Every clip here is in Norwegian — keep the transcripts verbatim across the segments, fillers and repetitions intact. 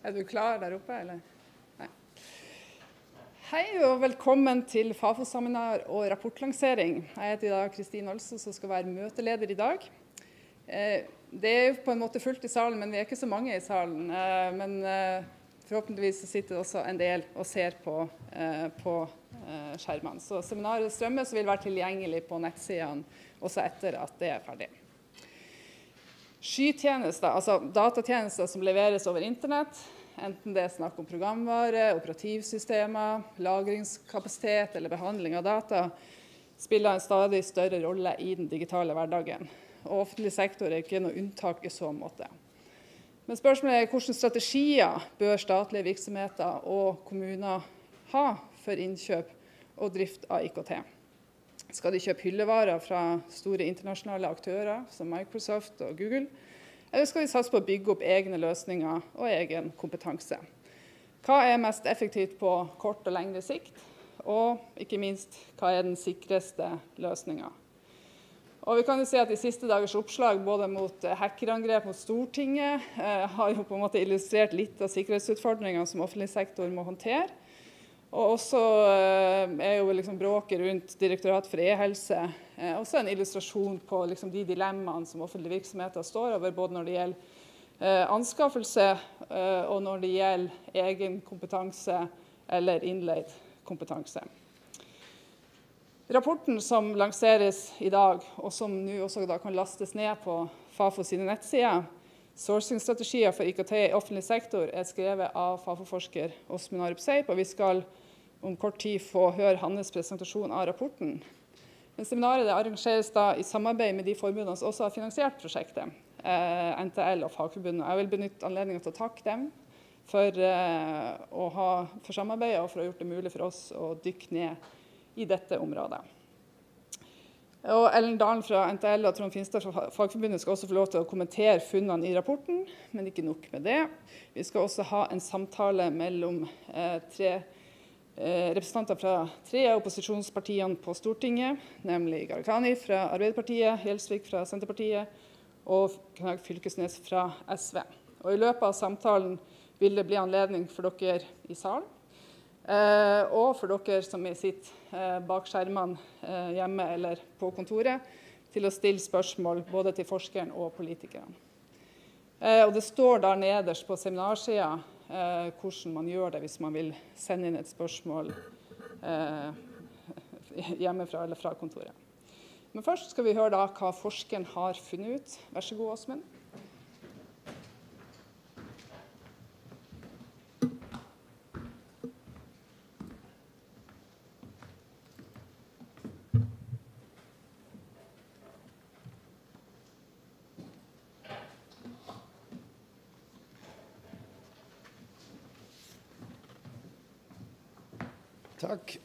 Er du klar der oppe, eller? Nei. Hei og velkommen til FAFO-seminar og rapportlansering. Jeg heter i dag Kristine Olsen, som skal være møteleder i dag. Det er på en måte fullt i salen, men vi er ikke så mange i salen. Men forhåpentligvis sitter det også en del og ser på, på skjermene. Så seminaret strømmes og vil være tilgjengelig på nettsidene også etter at det er ferdig. Skytjenester, altså datatjenester som leveres over internett, enten det er snakk om programvare, operativsystemer, lagringskapasitet eller behandling av data, spiller en stadig større rolle i den digitale hverdagen. Og offentlig sektor er ikke noe unntak i så måte. Men spørsmålet er hvilke strategier bør statlige virksomheter og kommuner ha for innkjøp og drift av I K T? Skal de kjøpe hyllevarer fra store internasjonale aktører som Microsoft og Google? Eller skal de satse på å bygge opp egne løsninger og egen kompetanse? Hva er mest effektivt på kort og lengre sikt? Og ikke minst, hva er den sikreste løsningen? Og vi kan jo se at de siste dagers oppslag, både mot hackerangrep mot Stortinget, eh, har jo på en måte illustrert litt av sikkerhetsutfordringene som offentlig sektor må håndtere. Og også er jo liksom bråket rundt Direktorat for e-helse også en illustrasjon på liksom de dilemmaene som offentlige virksomheter står over, både når det gjelder anskaffelse og når det gjelder egen kompetanse eller innleid kompetanse. Rapporten som lanseres i dag, og som nå også da kan lastes ned på FAFO sine nettsider, Sourcing-strategier for I K T i offentlig sektor, er skrevet av FAFO-forsker Åsmund Arup Seip, og vi skal om kort tid få høre hans presentasjon av rapporten. Men seminaret det arrangeres da i samarbeid med de forbundene som også har finansiert prosjektet, eh, N T L og Fagforbundet. Jeg vil benytte anledningen til å takke dem for, eh, å ha, for samarbeidet og for å ha gjort det mulig for oss å dykke ned i dette området. Og Ellen Dalen fra N T L og Trond Finstad fra Fagforbundet skal også få lov til å kommentere funnene i rapporten, men ikke nok med det. Vi skal også ha en samtale mellom eh, tre eh, representanter fra tre av opposisjonspartiene på Stortinget, nemlig Gharahkhani fra Arbeiderpartiet, Gjelsvik fra Senterpartiet og Knag Fylkesnes fra S V. Og i løpet av samtalen vil det bli anledning for dere i salen, Uh, og for dere som sitter uh, bak skjermene uh, hjemme eller på kontoret, til å stille spørsmål både til forskeren og politikerne. Uh, og det står der nederst på seminarsiden uh, hvordan man gjør det hvis man vil sende inn et spørsmål uh, hjemmefra eller fra kontoret. Men først skal vi høre da hva forskeren har funnet ut. Vær så god, Åsmund. Takk.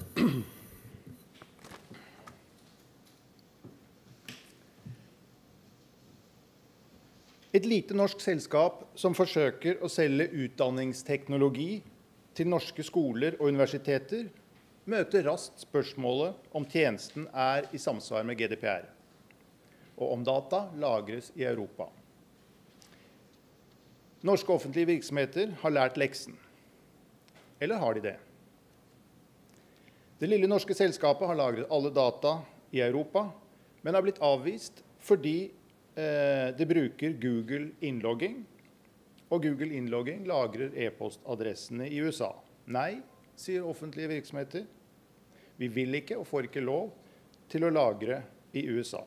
Et lite norsk selskap som forsøker å selge utdanningsteknologi til norske skoler og universiteter, møter raskt spørsmålet om tjenesten er i samsvar med G D P R, og om data lagres i Europa. Norske offentlige virksomheter har lært leksen. Eller har de det? Det lille norske selskapet har lagret alle data i Europa, men har blitt avvist fordi eh, det bruker Google innlogging, og Google innlogging lagrer e-postadressene i U S A. Nei, sier offentlige virksomheter. Vi vil ikke og får ikke lov til å lagre i U S A.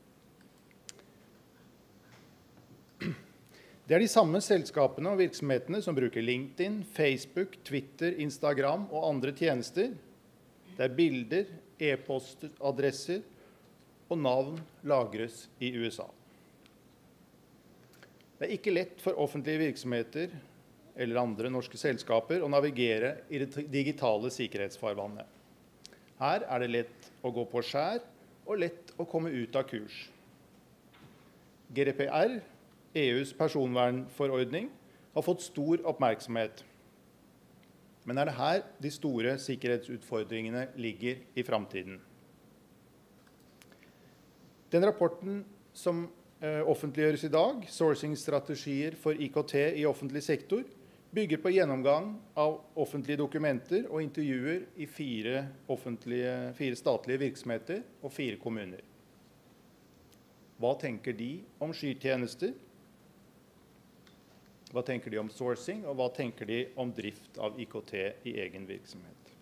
Det er de samme selskapene og virksomhetene som bruker LinkedIn, Facebook, Twitter, Instagram og andre tjenester, der bilder, e-postadresser og navn lagres i U S A. Det er ikke lett for offentlige virksomheter eller andre norske selskaper å navigere i det digitale sikkerhetsfarvannet. Her er det lett å gå på skjær og lett å komme ut av kurs. G D P R, E U's personvernforordning, har fått stor oppmerksomhet. Men er det her de store sikkerhetsutfordringene ligger i fremtiden? Den rapporten som eh, offentliggjøres i dag, Sourcing-strategier for I K T i offentlig sektor, bygger på gjennomgang av offentlige dokumenter og intervjuer i fire, fire statlige virksomheter og fire kommuner. Hva tenker de om skytjenester? Hva tenker de om sourcing, og hva tenker de om drift av I K T i egen virksomhet?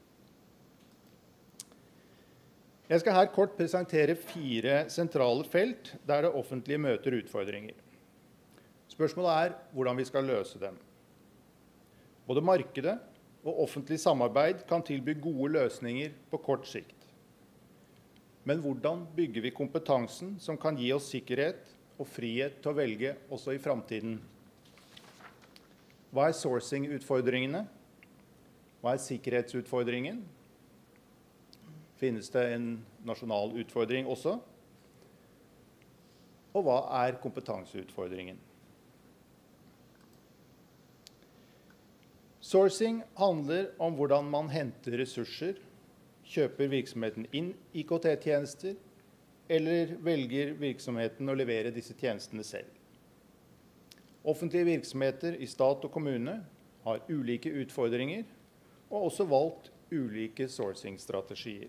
Jeg skal her kort presentere fire sentrale felt der det offentlige møter utfordringer. Spørsmålet er hvordan vi skal løse dem. Både markedet og offentlig samarbeid kan tilby gode løsninger på kort sikt. Men hvordan bygger vi kompetansen som kan gi oss sikkerhet og frihet til å velge også i fremtiden? Hva er sourcing-utfordringene? Hva er sikkerhetsutfordringen? Finnes det en nasjonal utfordring også? Og hva er kompetanseutfordringen? Sourcing handler om hvordan man henter ressurser, kjøper virksomheten inn I K T-tjenester, eller velger virksomheten å levere disse tjenestene selv. Offentlige virksomheter i stat og kommune har ulike utfordringer, og også valgt ulike sourcing-strategier.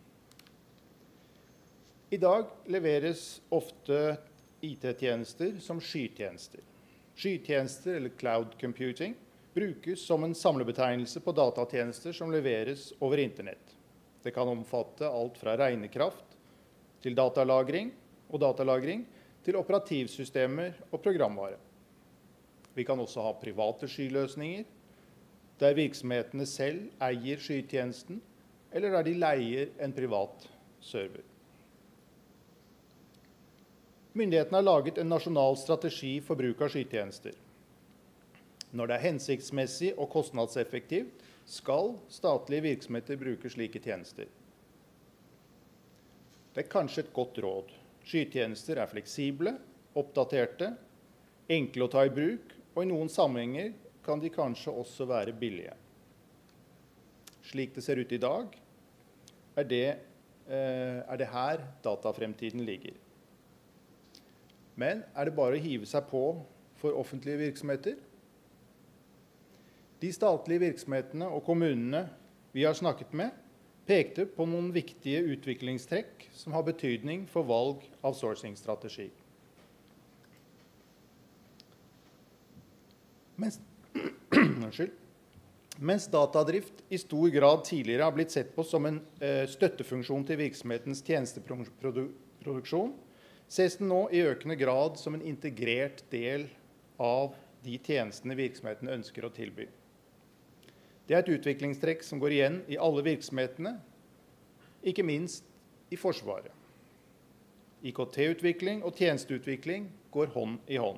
I dag leveres ofte I T-tjenester som skytjenester. Skytjenester, eller cloud computing, brukes som en samlebetegnelse på datatjenester som leveres over internett. Det kan omfatte alt fra regnekraft til datalagring og datalagring til operativsystemer og programvare. Vi kan også ha private skyløsninger, der virksomhetene selv eier skytjenesten, eller der de leier en privat server. Myndighetene har laget en nasjonal strategi for bruk av skytjenester. Når det er hensiktsmessig og kostnadseffektivt, skal statlige virksomheter bruke slike tjenester. Det er kanskje et godt råd. Skytjenester er fleksible, oppdaterte, enkle å ta i bruk, og i noen sammenhenger kan de kanskje også være billige. Slik det ser ut i dag, er det, er det her datafremtiden ligger. Men er det bare å hive seg på for offentlige virksomheter? De statlige virksomhetene og kommunene vi har snakket med, pekte på noen viktige utviklingstrekk som har betydning for valg av sourcing-strategi. Mens, mens datadrift i stor grad tidligere har blitt sett på som en eh, støttefunksjon til virksomhetens tjenesteproduksjon, ses den nå i økende grad som en integrert del av de tjenestene virksomheten ønsker å tilby. Det er et utviklingstrekk som går igjen i alle virksomhetene, ikke minst i Forsvaret. I K T-utvikling og tjenesteutvikling går hånd i hånd.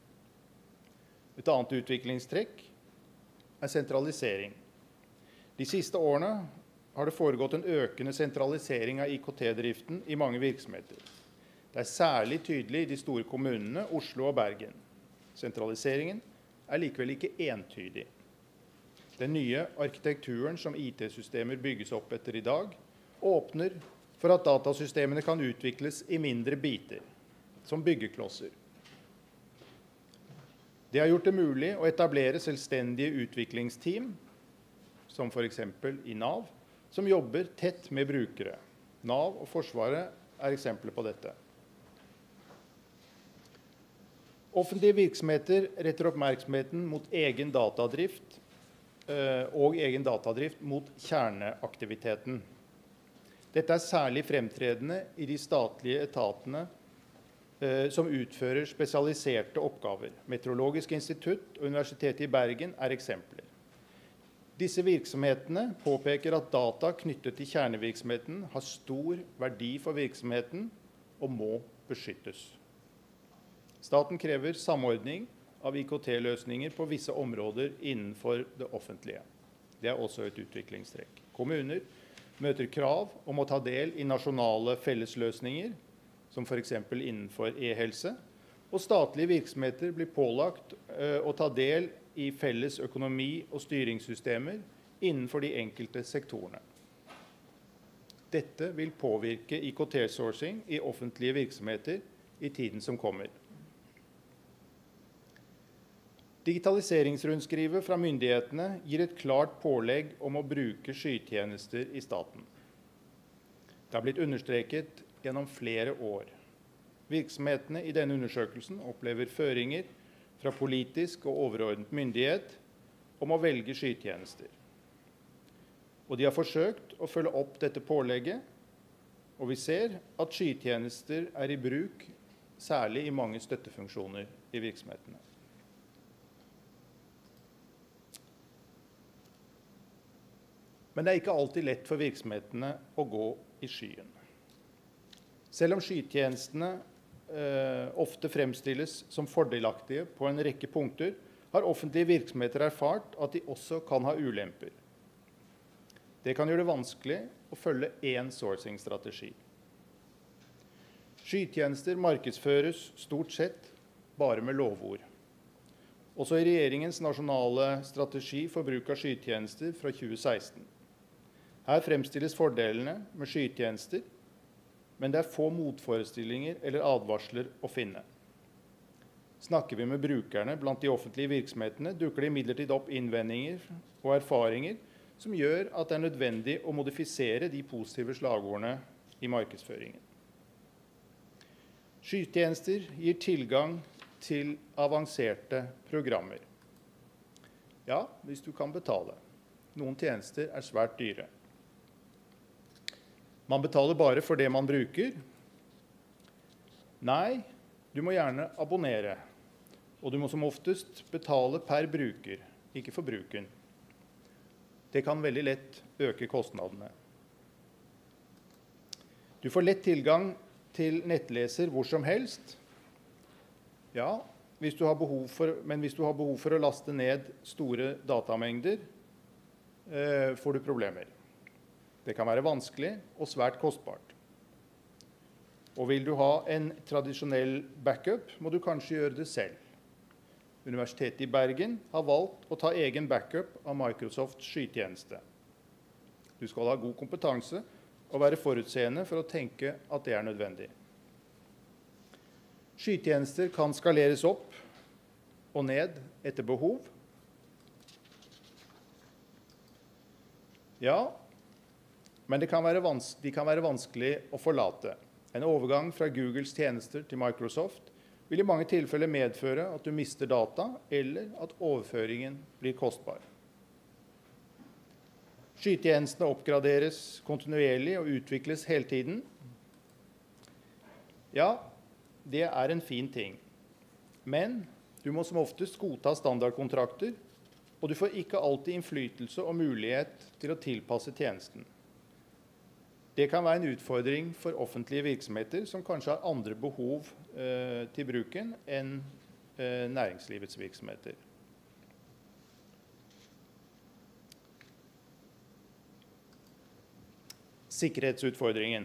Et annet utviklingstrekk er sentralisering. De siste årene har det foregått en økende sentralisering av I K T-driften i mange virksomheter. Det er særlig tydelig i de store kommunene, Oslo og Bergen. Sentraliseringen er likevel ikke entydig. Den nye arkitekturen som I T-systemer bygges opp etter i dag, åpner for at datasystemene kan utvikles i mindre biter, som byggeklosser. Det har gjort det mulig å etablere selvstendige utviklingsteam, som for eksempel i Nav, som jobber tett med brukere. Nav og Forsvaret er eksempler på dette. Offentlige virksomheter retter oppmerksomheten mot egen datadrift og egen datadrift mot kjerneaktiviteten. Dette er særlig fremtredende i de statlige etatene eh, som utfører spesialiserte oppgaver. Meteorologisk institutt og Universitetet i Bergen er eksempler. Disse virksomhetene påpeker at data knyttet til kjernevirksomheten har stor verdi for virksomheten og må beskyttes. Staten krever samordning av I K T-løsninger på visse områder innenfor det offentlige. Det er også et utviklingstrekk. Kommuner møter krav om å ta del i nasjonale fellesløsninger, som for eksempel innenfor e-helse, og statlige virksomheter blir pålagt uh, å ta del i felles økonomi- og styringssystemer innenfor de enkelte sektorene. Dette vil påvirke I K T-sourcing i offentlige virksomheter i tiden som kommer. Digitaliseringsrundskrivet fra myndighetene gir et klart pålegg om å bruke skytjenester i staten. Det har blitt understreket gjennom flere år. Virksomhetene i denne undersøkelsen opplever føringer fra politisk og overordnet myndighet om å velge skytjenester. Og de har forsøkt å følge opp dette pålegget, og vi ser at skytjenester er i bruk, særlig i mange støttefunksjoner i virksomhetene. Men det er ikke alltid lett for virksomhetene å gå i skyen. Selv om skytjenestene eh, ofte fremstilles som fordelaktige på en rekke punkter, har offentlige virksomheter erfart at de også kan ha ulemper. Det kan gjøre det vanskelig å følge én sourcing-strategi. Skytjenester markedsføres stort sett bare med lovord. Også i regjeringens nasjonale strategi for bruk av skytjenester fra tjue seksten. Her fremstilles fordelene med skytjenester, men det er få motforestillinger eller advarsler å finne. Snakker vi med brukerne blant de offentlige virksomhetene, dukker det imidlertid opp innvendinger og erfaringer som gjør at det er nødvendig å modifisere de positive slagordene i markedsføringen. Skytjenester gir tilgang til avanserte programmer. Ja, hvis du kan betale. Noen tjenester er svært dyre. Man betaler bare for det man bruker. Nei, du må gjerne abonnere. Og du må som oftest betale per bruker, ikke for bruken. Det kan veldig lett øke kostnadene. Du får lett tilgang til nettleser hvor som helst. Ja, hvis du har behov for, men hvis du har behov for å laste ned store datamengder, eh, får du problemer. Det kan være vanskelig og svært kostbart. Og vil du ha en tradisjonell backup, må du kanskje gjøre det selv. Universitetet i Bergen har valgt å ta egen backup av Microsofts skytjeneste. Du skal ha god kompetanse og være forutseende for å tenke at det er nødvendig. Skytjenester kan skaleres opp og ned etter behov. Ja, men det kan være vans- de kan være vanskelig å forlate. En overgang fra Googles tjenester til Microsoft vil i mange tilfeller medføre at du mister data, eller at overføringen blir kostbar. Skytjenestene oppgraderes kontinuerlig og utvikles hele tiden. Ja, det er en fin ting. Men du må som oftest godta standardkontrakter, og du får ikke alltid innflytelse og mulighet til å tilpasse tjenesten. Det kan være en utfordring for offentlige virksomheter som kanskje har andre behov eh, til bruken enn eh, næringslivets virksomheter. Sikkerhetsutfordringen.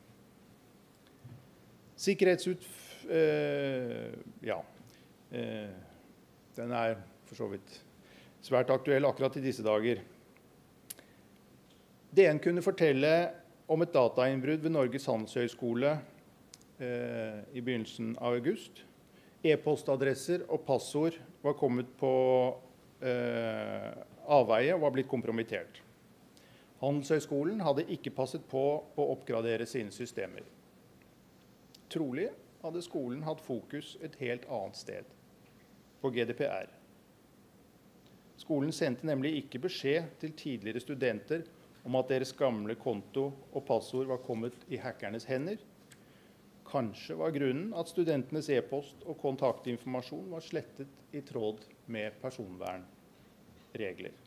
Sikkerhetsut... Eh, ja. Eh, den er for så vidt svært aktuell akkurat i disse dager. D N kunne fortelle om et datainnbrudd ved Norges handelshøyskole eh, i begynnelsen av august. E-postadresser og passord var kommet på eh, avveie og var blitt kompromittert. Handelshøyskolen hadde ikke passet på å oppgradere sine systemer. Trolig hadde skolen hatt fokus et helt annet sted, på G D P R. Skolen sendte nemlig ikke beskjed til tidligere studenter om at deres gamle konto og passord var kommet i hackernes hender. Kanskje var grunnen at studentenes e-post og kontaktinformasjon var slettet i tråd med personvernregler.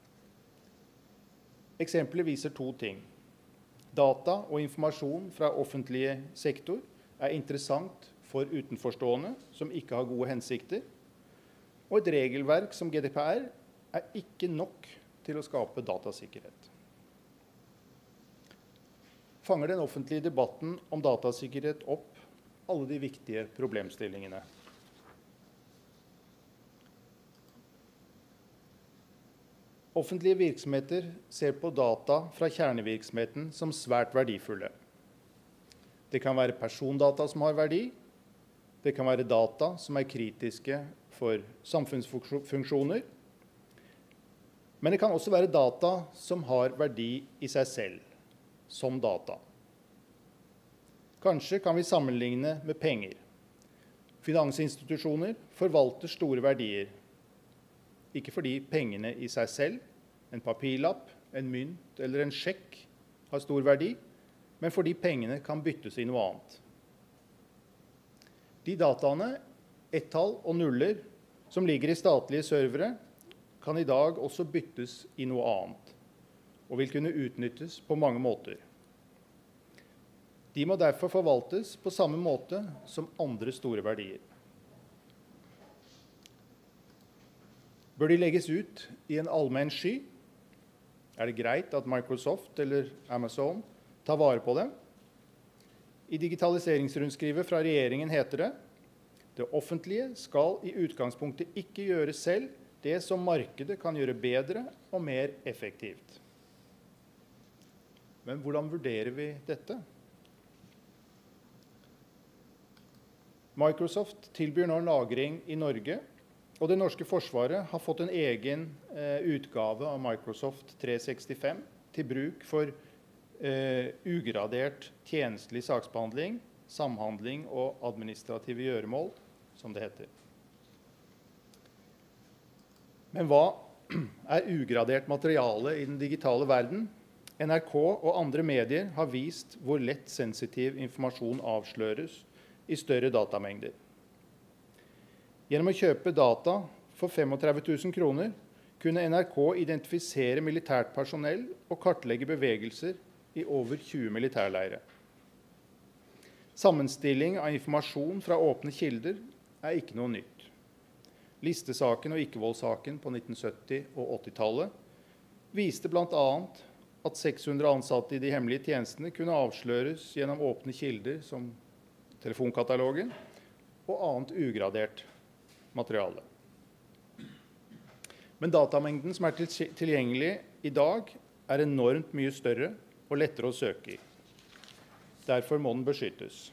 Eksempelet viser to ting. Data og informasjon fra offentlig sektor er interessant for utenforstående som ikke har gode hensikter, og et regelverk som G D P R er ikke nok til å skape datasikkerhet. Fanger den offentlige debatten om datasikkerhet opp alle de viktige problemstillingene? Offentlige virksomheter ser på data fra kjernevirksomheten som svært verdifulle. Det kan være persondata som har verdi. Det kan være data som er kritiske for samfunnsfunksjoner, men det kan også være data som har verdi i seg selv, som data. Kanskje kan vi sammenligne med penger. Finansinstitusjoner forvalter store verdier, ikke fordi pengene i seg selv, en papirlapp, en mynt eller en sjekk har stor verdi, men fordi pengene kan byttes i noe annet. De dataene, ett-tall og nuller, som ligger i statlige servere, kan i dag også byttes i noe annet, og vil kunne utnyttes på mange måter. De må derfor forvaltes på samme måte som andre store verdier. Bør de legges ut i en allmenn sky? Er det greit at Microsoft eller Amazon tar vare på dem? I digitaliseringsrundskrivet fra regjeringen heter det: det offentlige skal i utgangspunktet ikke gjøre selv det som markedet kan gjøre bedre og mer effektivt. Men hvordan vurderer vi dette? Microsoft tilbyr nå lagring i Norge, og det norske forsvaret har fått en egen eh, utgave av Microsoft tre sekstifem til bruk for eh, ugradert tjenestelig saksbehandling, samhandling og administrative gjøremål, som det heter. Men hva er ugradert materiale i den digitale verden? N R K og andre medier har vist hvor lett sensitiv informasjon avsløres i større datamengder. Gjennom å kjøpe data for tretifem tusen kroner kunne N R K identifisere militært personell og kartlegge bevegelser i over tjue militærleire. Sammenstilling av informasjon fra åpne kilder er ikke noe nytt. Listesaken og Ikkevold-saken på nitten sytti- og åttitallet viste blant annet at seks hundre ansatte i de hemmelige tjenestene kunne avsløres gjennom åpne kilder som telefonkatalogen og annet ugradert materiale. Men datamengden som er tilgjengelig i dag, er enormt mye større og lettere å søke i. Derfor må den beskyttes.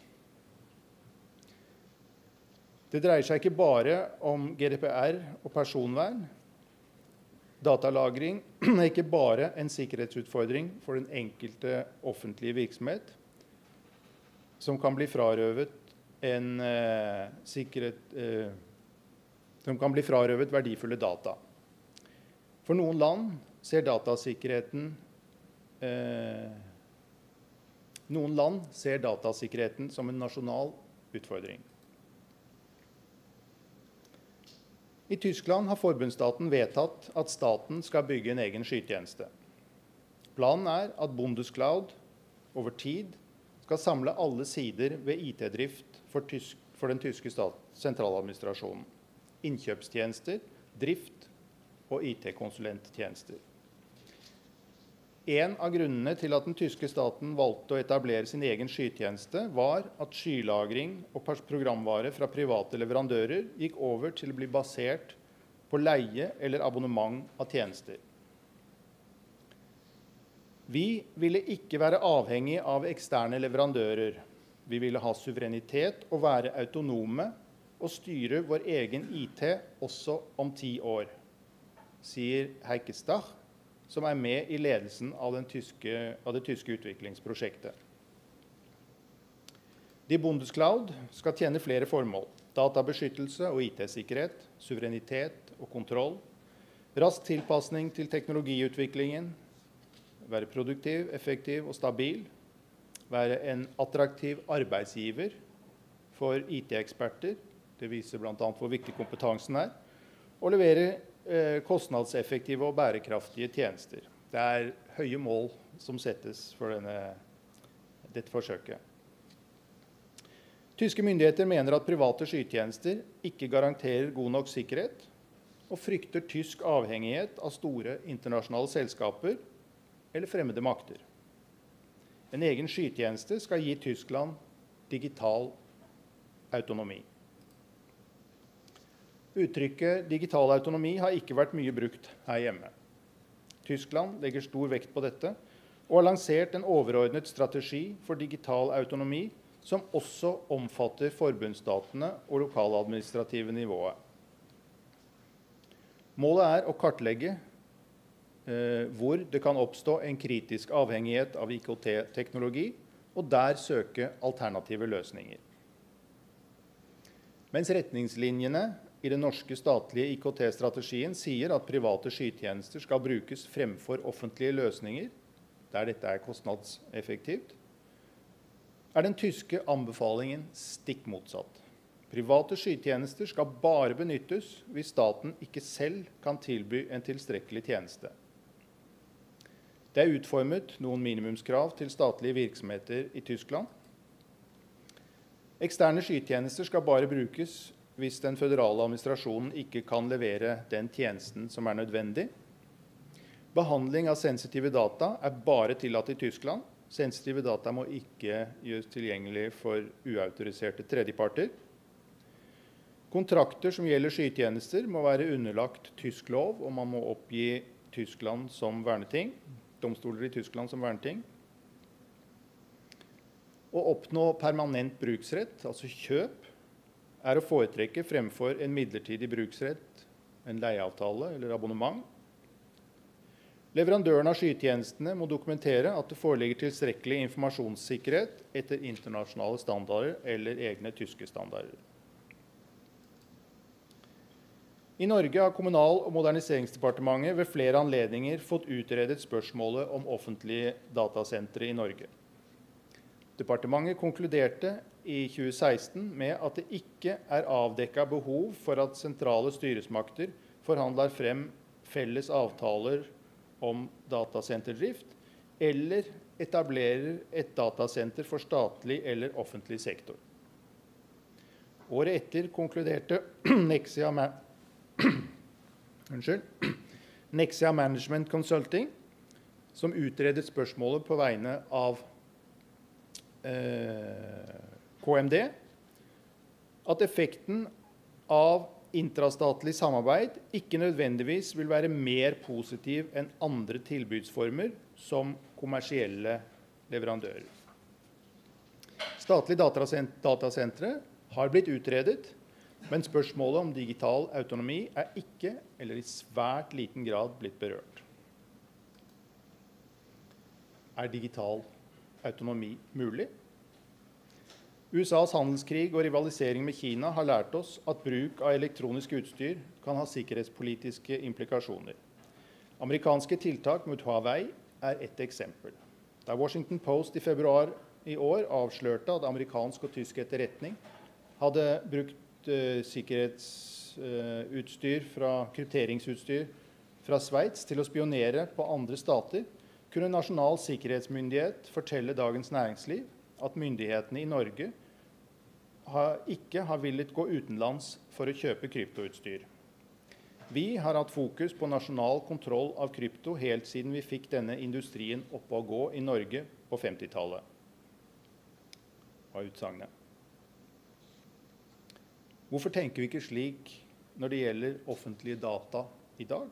Det dreier seg ikke bare om G D P R og personvern. Datalagring er ikke bare en sikkerhetsutfordring for den enkelte offentlige virksomhet, som kan bli frarøvet en eh, sikkerhet, eh, som kan bli frarøvet verdifulle data. For noen land ser datasikkerheten eh, noen land ser datasikkerheten som en nasjonal utfordring. I Tyskland har forbundsstaten vedtatt at staten skal bygge en egen skytjeneste. Planen er at Bundescloud over tid skal samle alle sider ved I T-drift for, tysk, for den tyske stat, sentraladministrasjonen. Innkjøpstjenester, drift og I T-konsulenttjenester. En av grunnene til at den tyske staten valgte å etablere sin egen skytjeneste var at skylagring og programvare fra private leverandører gikk over til å bli basert på leie eller abonnement av tjenester. Vi ville ikke være avhengig av eksterne leverandører. Vi ville ha suverenitet og være autonome og styre vår egen I T også om ti år, sier Heike Stach, som er med i ledelsen av, den tyske, av det tyske utviklingsprosjektet. De Bundescloud skal tjene flere formål: databeskyttelse og I T-sikkerhet, suverenitet og kontroll, rask tilpasning til teknologiutviklingen, være produktiv, effektiv og stabil, være en attraktiv arbeidsgiver for I T-eksperter, det viser blant annet hvor viktig kompetansen er, og levere eh, kostnadseffektive og bærekraftige tjenester. Det er høye mål som settes for denne, dette forsøket. Tyske myndigheter mener at private skytjenester ikke garanterer god nok sikkerhet, og frykter tysk avhengighet av store internasjonale selskaper eller fremmede makter. En egen skytjeneste skal gi Tyskland digital autonomi. Uttrykket digital autonomi har ikke vært mye brukt her hjemme. Tyskland legger stor vekt på dette og har lansert en overordnet strategi for digital autonomi som også omfatter forbundsstatene og lokaladministrative nivået. Målet er å kartlegge eh, hvor det kan oppstå en kritisk avhengighet av I K T-teknologi, og der søke alternative løsninger. Mens retningslinjene i den norske statlige I K T-strategien sier at private skytjenester skal brukes fremfor offentlige løsninger, der dette er kostnadseffektivt, er den tyske anbefalingen stikk motsatt. Private skytjenester skal bare benyttes hvis staten ikke selv kan tilby en tilstrekkelig tjeneste. Det er utformet noen minimumskrav til statlige virksomheter I Tyskland. Eksterne skytjenester skal bare brukes hvis den føderale administrasjonen ikke kan levere den tjenesten som er nødvendig. Behandling av sensitive data er bare tillatt I Tyskland. Sensitive data må ikke gjøres tilgjengelig for uautoriserte tredjeparter. Kontrakter som gjelder skytjenester må være underlagt tysk lov, og man må oppgi Tyskland som verneting, domstoler I Tyskland som verneting. Å oppnå permanent bruksrett, altså kjøp, er å foretrekke fremfor en midlertidig bruksrett, en leieavtale eller abonnement. Leverandøren av skytjenestene må dokumentere at det foreligger tilstrekkelig informasjonssikkerhet etter internasjonale standarder eller egne tyske standarder. I Norge har Kommunal- og moderniseringsdepartementet ved flere anledninger fått utredet spørsmålet om offentlige datasentre I Norge. Departementet konkluderte I tjue seksten med at det ikke er avdekket behov for at sentrale styresmakter forhandler frem felles avtaler om datasenterdrift, eller etablerer et datasenter for statlig eller offentlig sektor. Året etter konkluderte Nexia, Ma Nexia Management Consulting, som utredet spørsmålet på vegne av eh, K M D, at effekten av intrastatlig samarbeid ikke nødvendigvis vil være mer positiv enn andre tilbudsformer som kommersielle leverandører. Statlige datasentre har blitt utredet, men spørsmålet om digital autonomi er ikke, eller I svært liten grad, blitt berørt. Er digital autonomi mulig? U S A's handelskrig og rivalisering med Kina har lært oss at bruk av elektronisk utstyr kan ha sikkerhetspolitiske implikasjoner. Amerikanske tiltak mot Huawei er et eksempel. Da Washington Post I februar I år avslørte at amerikansk og tysk etterretning hadde brukt uh, sikkerhetsutstyr uh, fra krypteringsutstyr fra Sveits til å spionere på andre stater, kunne Nasjonal sikkerhetsmyndighet fortelle Dagens Næringsliv at myndighetene I Norge har ikke har villet gå utenlands for å kjøpe kryptoutstyr. Vi har hatt fokus på nasjonal kontroll av krypto helt siden vi fikk denne industrien opp å gå I Norge på femtitallet. Var utsagnet. Hvorfor tenker vi ikke slik når det gjelder offentlige data I dag?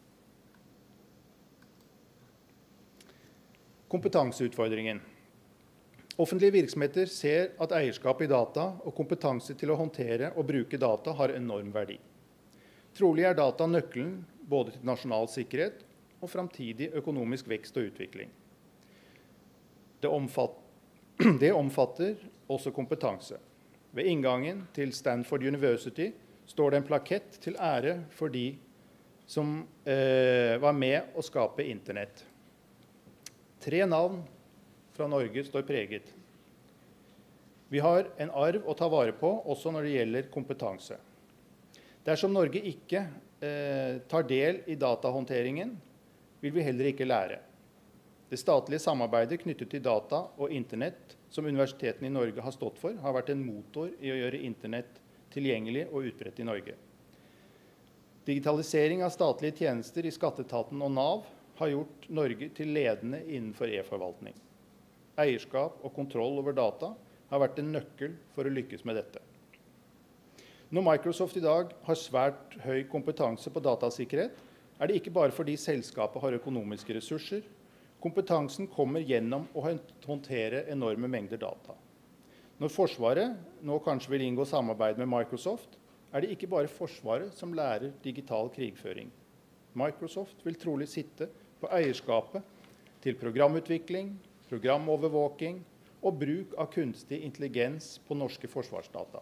Kompetanseutfordringen. Offentlige virksomheter ser at eierskap I data og kompetanse til å håndtere og bruke data har enorm verdi. Trolig er data nøkkelen både til nasjonal sikkerhet og fremtidig økonomisk vekst og utvikling. Det omfatter, det omfatter også kompetanse. Ved inngangen til Stanford University står det en plakett til ære for de som eh, var med å skape internett. Tre navn fra Norge står preget. Vi har en arv å ta vare på, også når det gjelder kompetanse. Dersom Norge ikke eh, tar del I datahåndteringen, vil vi heller ikke lære. Det statlige samarbeidet knyttet til data og internett som universitetene I Norge har stått for, har vært en motor I å gjøre internett tilgjengelig og utbredt I Norge. Digitalisering av statlige tjenester I Skatteetaten og Nav har gjort Norge til ledende innenfor e-forvaltning. Eierskap og kontroll over data har vært en nøkkel for å lykkes med dette. Når Microsoft I dag har svært høy kompetanse på datasikkerhet, er det ikke bare fordi selskapet har økonomiske ressurser. Kompetansen kommer gjennom å håndtere enorme mengder data. Når Forsvaret nå kanskje vil inngå samarbeid med Microsoft, er det ikke bare Forsvaret som lærer digital krigføring. Microsoft vil trolig sitte på eierskapet til programutvikling, programovervåking og bruk av kunstig intelligens på norske forsvarsdata.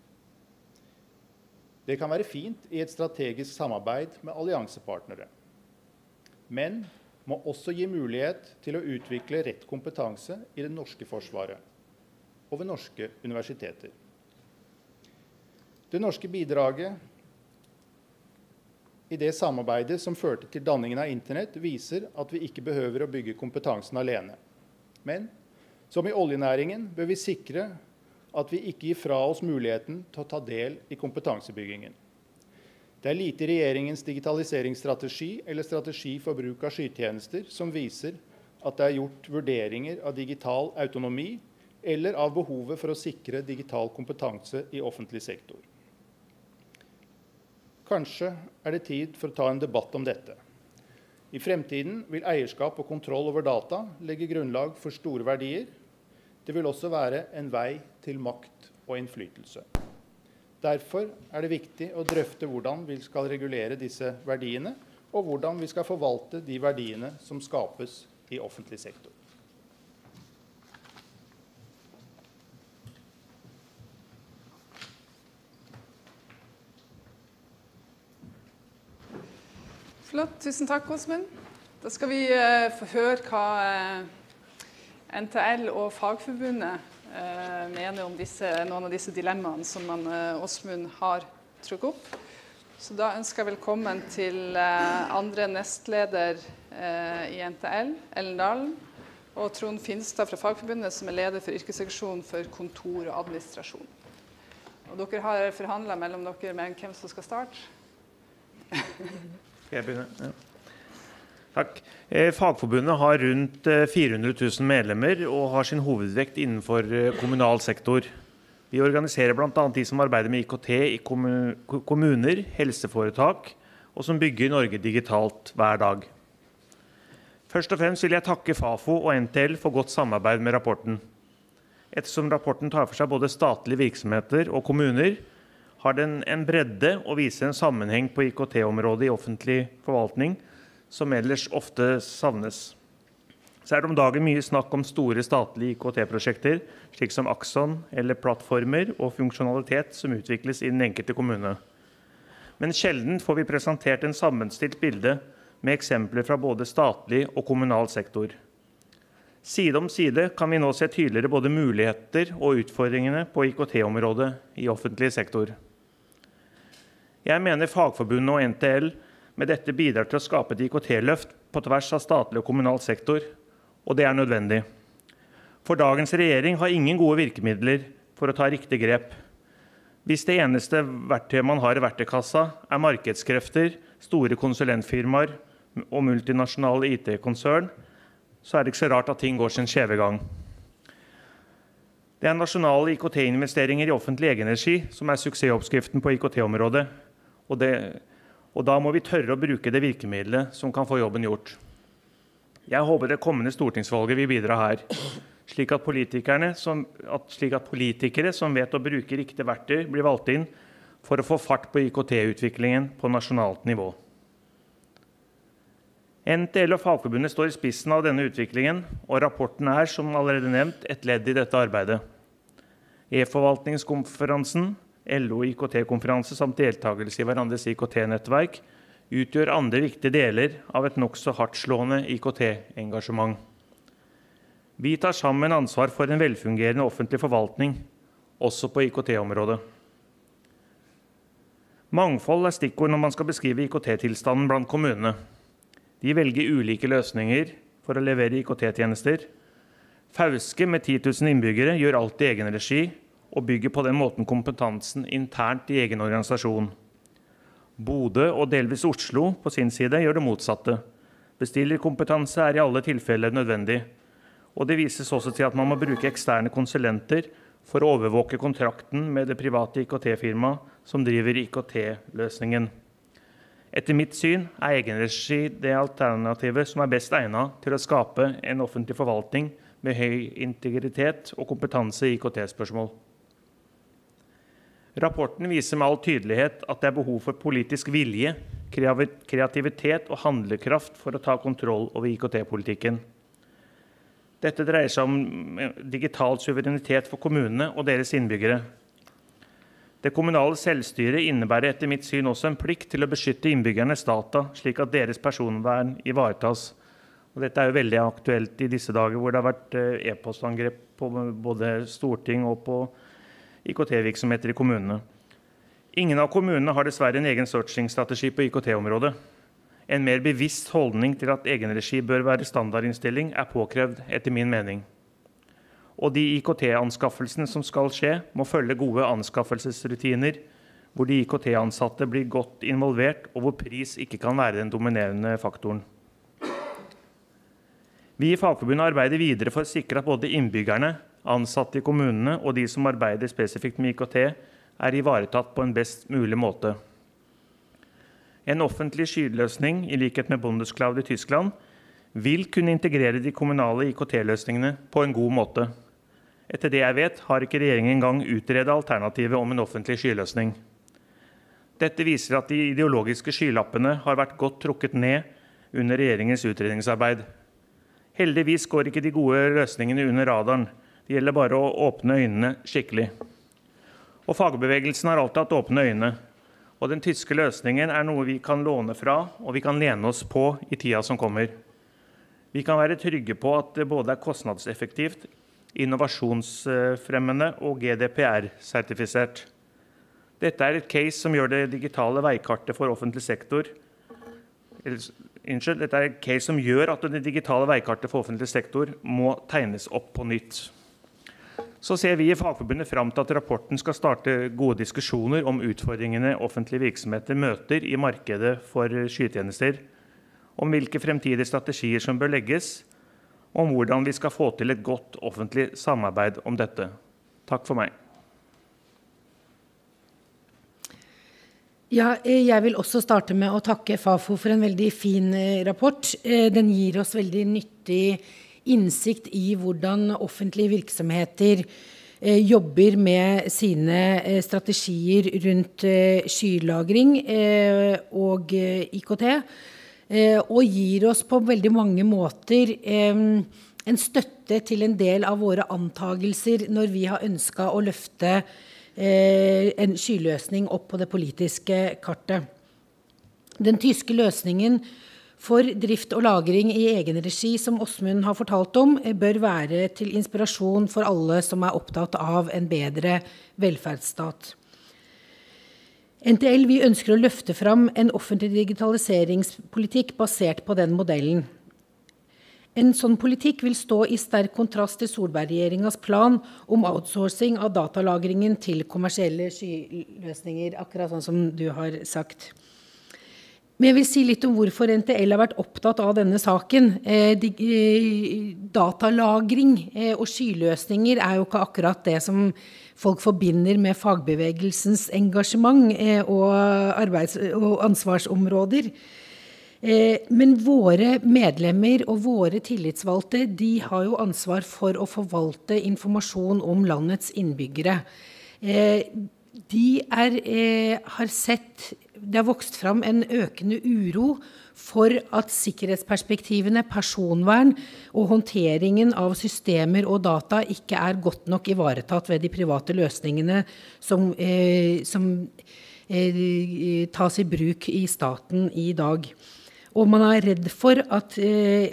Det kan være fint i et strategisk samarbeid med alliansepartnere, men må også gi mulighet til å utvikle rett kompetanse i det norske forsvaret og ved norske universiteter. Det norske bidraget i det samarbeidet som førte til danningen av internett viser at vi ikke behøver å bygge kompetansen alene. Men som i oljenæringen bør vi sikre at vi ikke gir fra oss muligheten til å ta del i kompetansebyggingen. Det er lite i regjeringens digitaliseringsstrategi eller strategi for bruk av skytjenester som viser at det er gjort vurderinger av digital autonomi eller av behovet for å sikre digital kompetanse i offentlig sektor. Kanskje er det tid for å ta en debatt om dette. I fremtiden vil eierskap og kontroll over data legge grunnlag for store verdier. Det vil også være en vei til makt og innflytelse. Derfor er det viktig å drøfte hvordan vi skal regulere disse verdiene, og hvordan vi skal forvalte de verdiene som skapes i offentlig sektor. Flott, tusen takk, Åsmund. Da skal vi uh, få høre hva uh, N T L og Fagforbundet uh, mener om disse, noen av disse dilemmaene som man, uh, Åsmund har trukket opp. Så da ønsker jeg velkommen til uh, andre nestleder uh, i N T L, Ellen Dalen, og Trond Finstad fra Fagforbundet, som er leder for yrkesseksjonen for kontor og administrasjon. Og dere har forhandlet mellom dere med hvem som skal starte. Skal jeg begynne? Ja. Takk. Fagforbundet har rundt fire hundre tusen medlemmer og har sin hovedvekt innenfor kommunal sektor. Vi organiserer blant annet de som arbeider med I K T i kommuner, helseforetak, og som bygger Norge digitalt hver dag. Først og fremst vil jeg takke Fafo og N T L for godt samarbeid med rapporten. Ettersom rapporten tar for seg både statlige virksomheter og kommuner, har den en bredde og viser en sammenheng på I K T-området i offentlig forvaltning, som ellers ofte savnes. Så er det om dagen mye snakk om store statlige I K T-prosjekter, slik som Axon eller plattformer og funksjonalitet som utvikles i den enkelte kommune. Men sjelden får vi presentert en sammenstilt bilde med eksempler fra både statlig og kommunal sektor. Side om side kan vi nå se tydeligere både muligheter og utfordringene på I K T-området i offentlig sektor. Jeg mener Fagforbundet og N T L med dette bidrar til å skape et I K T-løft på tvers av statlig og kommunal sektor, og det er nødvendig. For dagens regjering har ingen gode virkemidler for å ta riktig grep. Hvis det eneste verktøyet man har i verktøykassa er markedskrefter, store konsulentfirmaer og multinasjonale I T-konsern, så er det ikke så rart at ting går sin skjeve gang. Det er nasjonale I K T-investeringer i offentlig egenergi som er suksessoppskriften på I K T-området, og, det, og da må vi tørre å bruke det virkemidlet som kan få jobben gjort. Jeg håper det kommende stortingsvalget vil bidra her, slik at, politikerne som, at, slik at politikere som vet å bruke riktig verktøy blir valgt inn for å få fart på I K T-utviklingen på nasjonalt nivå. N T L og Fagforbundet står i spissen av denne utviklingen, og rapporten er, som allerede nevnt, et ledd i dette arbeidet. E-forvaltningskonferansen, L O I K T-konferanse samt deltakelse i hverandres I K T-nettverk utgjør andre viktige deler av et nokså hardtslående I K T-engasjement. Vi tar sammen ansvar for en velfungerende offentlig forvaltning, også på I K T-området. Mangfold er stikkord når man skal beskrive I K T-tilstanden blant kommunene. De velger ulike løsninger for å levere I K T-tjenester. Fauske med ti tusen innbyggere gjør alt i egen regi og bygger på den måten kompetansen internt i egen organisasjon. Bodø og delvis Oslo på sin side gjør det motsatte. Bestillerkompetanse er i alle tilfeller nødvendig, og det vises også til at man må bruke eksterne konsulenter for å overvåke kontrakten med det private I K T-firmaet som driver I K T-løsningen. Etter mitt syn er egenregi det alternativet som er best egnet til å skape en offentlig forvaltning med høy integritet og kompetanse I I K T-spørsmål. Rapporten viser med all tydelighet at det er behov for politisk vilje, kreativitet og handlekraft for å ta kontroll over I K T-politikken. Dette dreier seg om digital suverenitet for kommunene og deres innbyggere. Det kommunale selvstyret innebærer etter mitt syn også en plikt til å beskytte innbyggernes data, slik at deres personvern ivaretas. Og dette er jo veldig aktuelt i disse dager, hvor det har vært e-postangrep på både storting og på I K T-virksomheter I kommunene. Ingen av kommunene har dessverre en egen searching-strategi på I K T-området. En mer bevisst holdning til at egenregi bør være standardinnstilling er påkrevd etter min mening. Og de I K T-anskaffelsene som skal skje, må følge gode anskaffelsesrutiner, hvor de I K T-ansatte blir godt involvert, og hvor pris ikke kan være den dominerende faktoren. Vi I Fagforbundet arbeider videre for å sikre at både innbyggerne, ansatte I kommunene og de som arbeider spesifikt med I K T, er ivaretatt på en best mulig måte. En offentlig skyløsning, I likhet med Bundescloud I Tyskland, vil kunne integrere de kommunale I K T-løsningene på en god måte. Etter det jeg vet, har ikke regjeringen engang utredet alternativet om en offentlig skyløsning. Dette viser at de ideologiske skylappene har vært godt trukket ned under regjeringens utredningsarbeid. Heldigvis går ikke de gode løsningene under radaren. Det gjelder bare å åpne øynene skikkelig. Og fagbevegelsen har alltid hatt åpne øyne. Og den tyske løsningen er noe vi kan låne fra, og vi kan lene oss på I tida som kommer. Vi kan være trygge på at det både er kostnadseffektivt, innovasjonsfremmende og G D P R-sertifisert. Dette er et case som gjør det digitale veikartet for offentlig sektor. Unnskyld, dette er et case som gjør at det digitale veikartet for offentlig sektor må tegnes opp på nytt. Så ser vi I Fagforbundet frem til at rapporten skal starte gode diskusjoner om utfordringene offentlige virksomheter møter I markedet for skytjenester, om hvilke fremtidige strategier som bør legges, og om hvordan vi skal få til et godt offentlig samarbeid om dette. Takk for meg. Ja, jeg vil også starte med å takke Fafo for en veldig fin rapport. Den gir oss veldig nyttig innsikt I hvordan offentlige virksomheter jobber med sine strategier rundt skylagring og I K T, og gir oss på veldig mange måter en støtte til en del av våre antagelser når vi har ønsket å løfte en skyløsning opp på det politiske kartet. Den tyske løsningen for drift og lagring I egen regi, som Åsmund har fortalt om, bør være til inspirasjon for alle som er opptatt av en bedre velferdsstat. N T L vi ønsker å løfte fram en offentlig digitaliseringspolitikk basert på den modellen. En sånn politikk vil stå I sterk kontrast til Solberg-regjeringens plan om outsourcing av datalagringen til kommersielle skyløsninger, akkurat sånn som du har sagt. Men jeg vil si litt om hvorfor N T L har vært opptatt av denne saken. Eh, de, eh, datalagring eh, og skyløsninger er jo ikke akkurat det som folk forbinder med fagbevegelsens engasjement eh, og, arbeids- og ansvarsområder. Eh, men våre medlemmer og våre tillitsvalgte, de har jo ansvar for å forvalte informasjon om landets innbyggere. Eh, de er, eh, har sett, det har vokst fram en økende uro for at sikkerhetsperspektivene, personvern og håndteringen av systemer og data ikke er godt nok ivaretatt ved de private løsningene som, eh, som eh, tas I bruk I staten I dag. Og man er redd for at eh,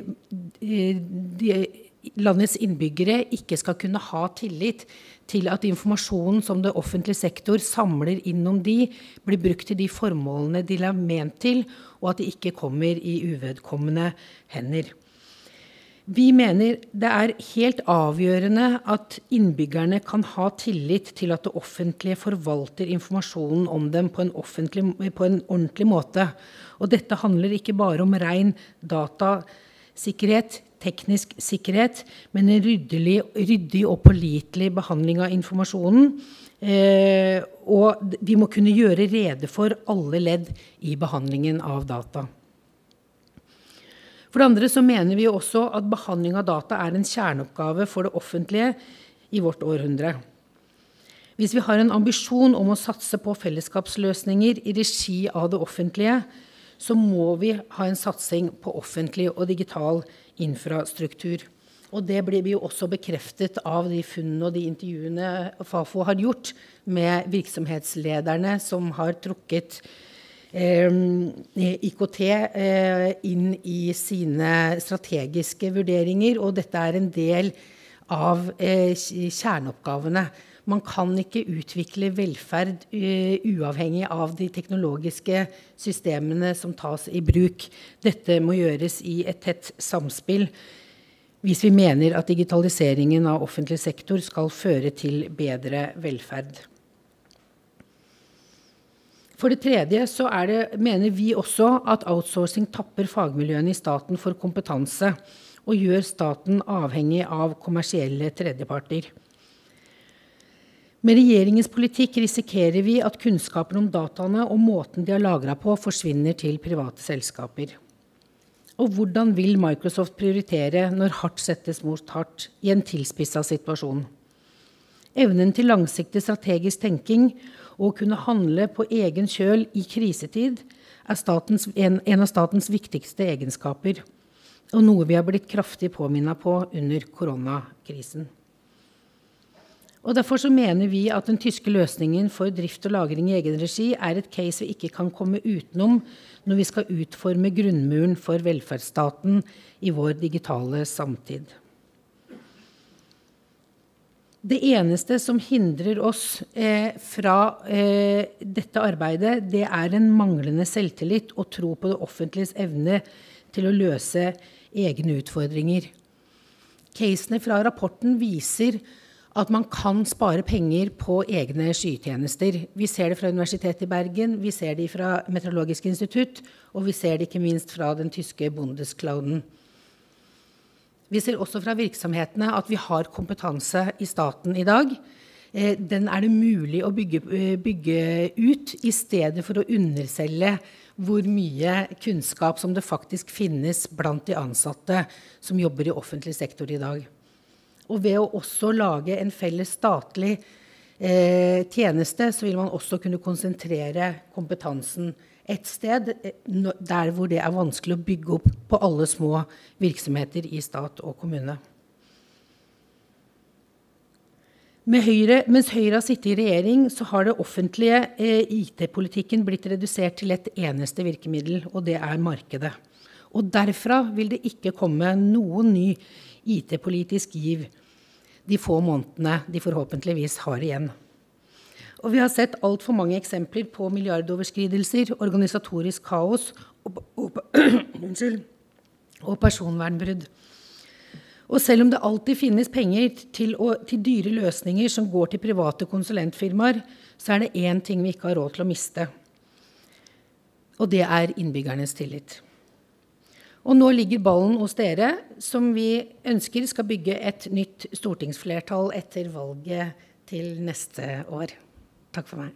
de, landets innbyggere ikke skal kunne ha tillit til at informasjonen som det offentlige sektor samler innom de, blir brukt til de formålene de er ment til, og at de ikke kommer I uvedkommende hender. Vi mener det er helt avgjørende at innbyggerne kan ha tillit til at det offentlige forvalter informasjonen om dem på en, offentlig, på en ordentlig måte. Og dette handler ikke bare om ren datasikkerhet, teknisk sikkerhet, men en ryddig, ryddig og pålitelig behandling av informasjonen. Eh, og vi må kunne gjøre rede for alle ledd I behandlingen av data. For det andre så mener vi også at behandling av data er en kjerneoppgave for det offentlige I vårt århundre. Hvis vi har en ambisjon om å satse på fellesskapsløsninger i regi av det offentlige, så må vi ha en satsing på offentlig og digital infrastruktur. Og det blir vi jo også bekreftet av de funnene og de intervjuene Fafo har gjort med virksomhetslederne som har trukket eh, I K T eh, inn i sine strategiske vurderinger, og dette er en del av eh, kjerneoppgavene. Man kan ikke utvikle velferd uh, uavhengig av de teknologiske systemene som tas i bruk. Dette må gjøres i et tett samspill hvis vi mener at digitaliseringen av offentlig sektor skal føre til bedre velferd. For det tredje så er det, mener vi også at outsourcing tapper fagmiljøene i staten for kompetanse og gjør staten avhengig av kommersielle tredjeparter. Med regjeringens politikk risikerer vi at kunnskapen om dataene og måten de har lagret på forsvinner til private selskaper. Og hvordan vil Microsoft prioritere når hardt settes mot hardt i en tilspisset situasjon? Evnen til langsiktig strategisk tenking og kunne handle på egen kjøl i krisetid er statens, en, en av statens viktigste egenskaper, og noe vi har blitt kraftig påminnet på under koronakrisen. Og derfor så mener vi at den tyske løsningen for drift og lagring i egen regi er et case vi ikke kan komme utenom når vi skal utforme grunnmuren for velferdsstaten i vår digitale samtid. Det eneste som hindrer oss eh, fra eh, dette arbeidet, det er en manglende selvtillit og tro på det offentliges evne til å løse egne utfordringer. Casene fra rapporten viser at man kan spare penger på egne skytjenester. Vi ser det fra Universitetet i Bergen, vi ser det fra Meteorologisk institutt, og vi ser det ikke minst fra den tyske Bundesclouden. Vi ser også fra virksomhetene at vi har kompetanse i staten i dag. Den er det mulig å bygge, bygge ut i stedet for å underselge hvor mye kunnskap som det faktisk finnes blant de ansatte som jobber i offentlig sektor i dag. Og ved å også lage en felles statlig eh, tjeneste, så vil man også kunne konsentrere kompetansen et sted, der hvor det er vanskelig å bygge opp på alle små virksomheter i stat og kommune. Med Høyre, mens Høyre har sittet i regjering, så har det offentlige eh, I T-politikken blitt redusert til et eneste virkemiddel, og det er markedet. Og derfra vil det ikke komme noen ny I T-politisk giv de få månedene de forhåpentligvis har igjen. Og vi har sett alt for mange eksempler på milliardoverskridelser, organisatorisk kaos og, og, og personvernbrudd. Og selv om det alltid finnes penger til, å, til dyre løsninger som går til private konsulentfirmaer, så er det én ting vi ikke har råd til å miste. Og det er innbyggernes tillit. Og nå ligger ballen hos dere, som vi ønsker skal bygge et nytt stortingsflertall etter valget til neste år. Takk for meg.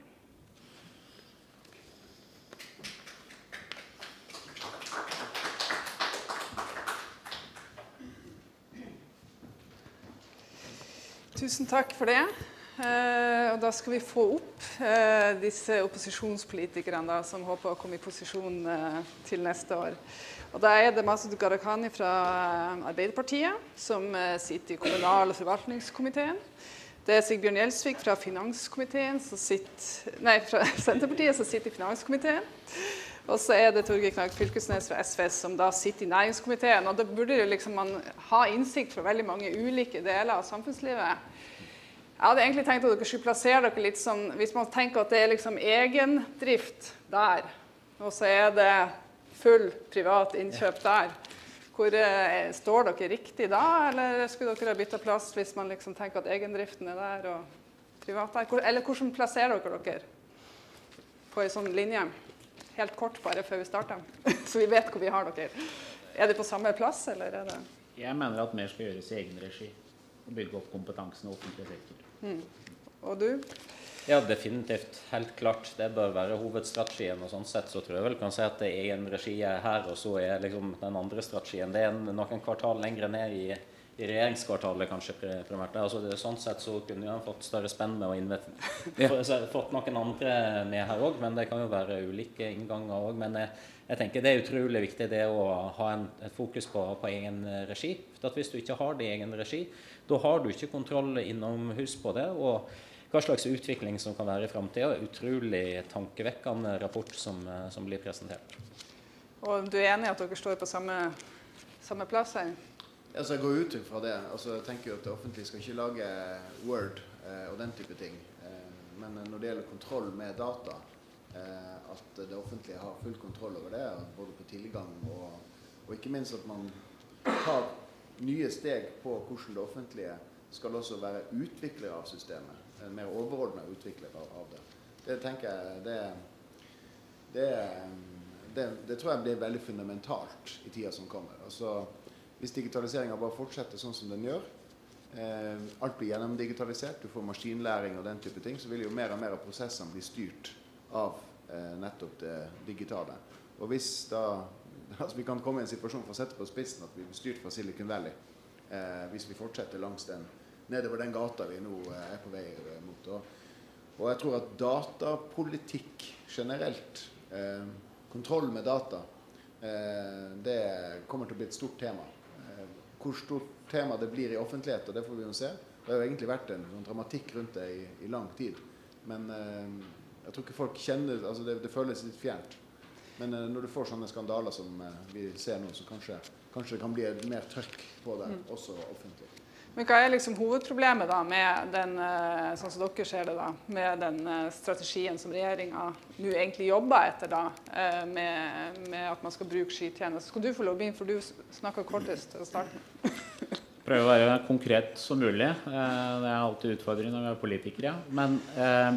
Tusen takk for det. Eh, og da skal vi få opp eh, disse opposisjonspolitikerne da, som håper å komme i posisjon eh, til neste år. Og da er det Masud Gharahkhani fra Arbeiderpartiet, som eh, sitter i kommunal- og forvaltningskomiteen. Det er Sigbjørn Gjelsvik fra finanskomiteen, som sitter, nei, fra Senterpartiet, som sitter i finanskomiteen. Og så er det Torgeir Knag Fylkesnes fra S V, som da sitter i næringskomiteen. Og da burde jo liksom man ha innsikt fra veldig mange ulike deler av samfunnslivet. Jeg hadde egentlig tenkt at dere skulle plassere dere litt sånn, hvis man tenker at det er liksom egendrift der, og så er det full privat innkjøp der. Hvor eh, står dere riktig da, eller skulle dere ha byttet plass hvis man liksom tenker at egendriften er der og privat der? Hvor, eller hvordan plasserer dere dere på en sånn linje? Helt kort bare før vi starter, så vi vet hvor vi har dere. Er det på samme plass, eller er det? Jeg mener at mer skal gjøres i egen regi, og bygge opp kompetansen i offentlig sektor. Mm. Og du? Ja, definitivt. Helt klart. Det bør være hovedstrategien, og sånn sett så tror jeg vel kan si at egen regi er her, og så er liksom den andre strategien. Det er noen kvartal lengre ned i, i regjeringskvartalet kanskje primært. Altså, det, sånn sett så kunne vi ha fått større spenn med å invitere. Ja. Fått noen andre med her også, men det kan jo være ulike innganger også. Men jeg, jeg tenker det er utrolig viktig det å ha en, et fokus på, på egen regi. For at hvis du ikke har det i egen regi, da har du ikke kontroll innomhus på det. Og hva slags utvikling som kan være i fremtiden. Utrolig tankevekkende rapport som, som blir presentert. Og du er enig i at dere står på samme, samme plass her? Altså, jeg går ut fra det. Altså, jeg tenker jo at det offentlige skal ikke lage Word eh, og den type ting. Eh, men når det gjelder kontroll med data, eh, at det offentlige har full kontroll over det, både på tilgang og, og ikke minst at man tar nye steg på hvordan det offentlige skal også være utvikler av systemet. En mer overordnet utvikler av, av det. Det tenker jeg, det, det, det, det tror jeg blir veldig fundamentalt i tiden som kommer. Altså, hvis digitaliseringen bare fortsetter sånn som den gjør, eh, alt blir gjennomdigitalisert, du får maskinlæring og den type ting, så vil jo mer og mer av prosessene bli styrt av eh, nettopp det digitale. Og hvis da, altså vi kan komme i en situasjon for å sette på spissen at vi blir styrt fra Silicon Valley, eh, hvis vi fortsetter langs den, nedover den gata vi nå eh, er på vei mot. Og, og jeg tror at datapolitikk generelt, eh, kontroll med data, eh, det kommer til å bli et stort tema. Hvor stort tema det blir i offentlighet, og det får vi jo se. Det har jo egentlig vært en, en dramatikk rundt det i, i lang tid. Men eh, jeg tror ikke folk kjenner, altså det, det føles litt fjernt. Men eh, når du får sånne skandaler som eh, vi ser nå, så kanskje, kanskje det kan bli mer trøkk på det, mm. også offentlig. Men hva er liksom hovedproblemet da med den, sånn som dere ser det da, med den strategien som regjeringen nå egentlig jobber etter da, med, med at man skal bruke skytjenester? Skal du få lov inn, for du snakket kortest til å starte med? Prøve å være konkret som mulig. Det er alltid utfordrende når vi er politikere. Men eh,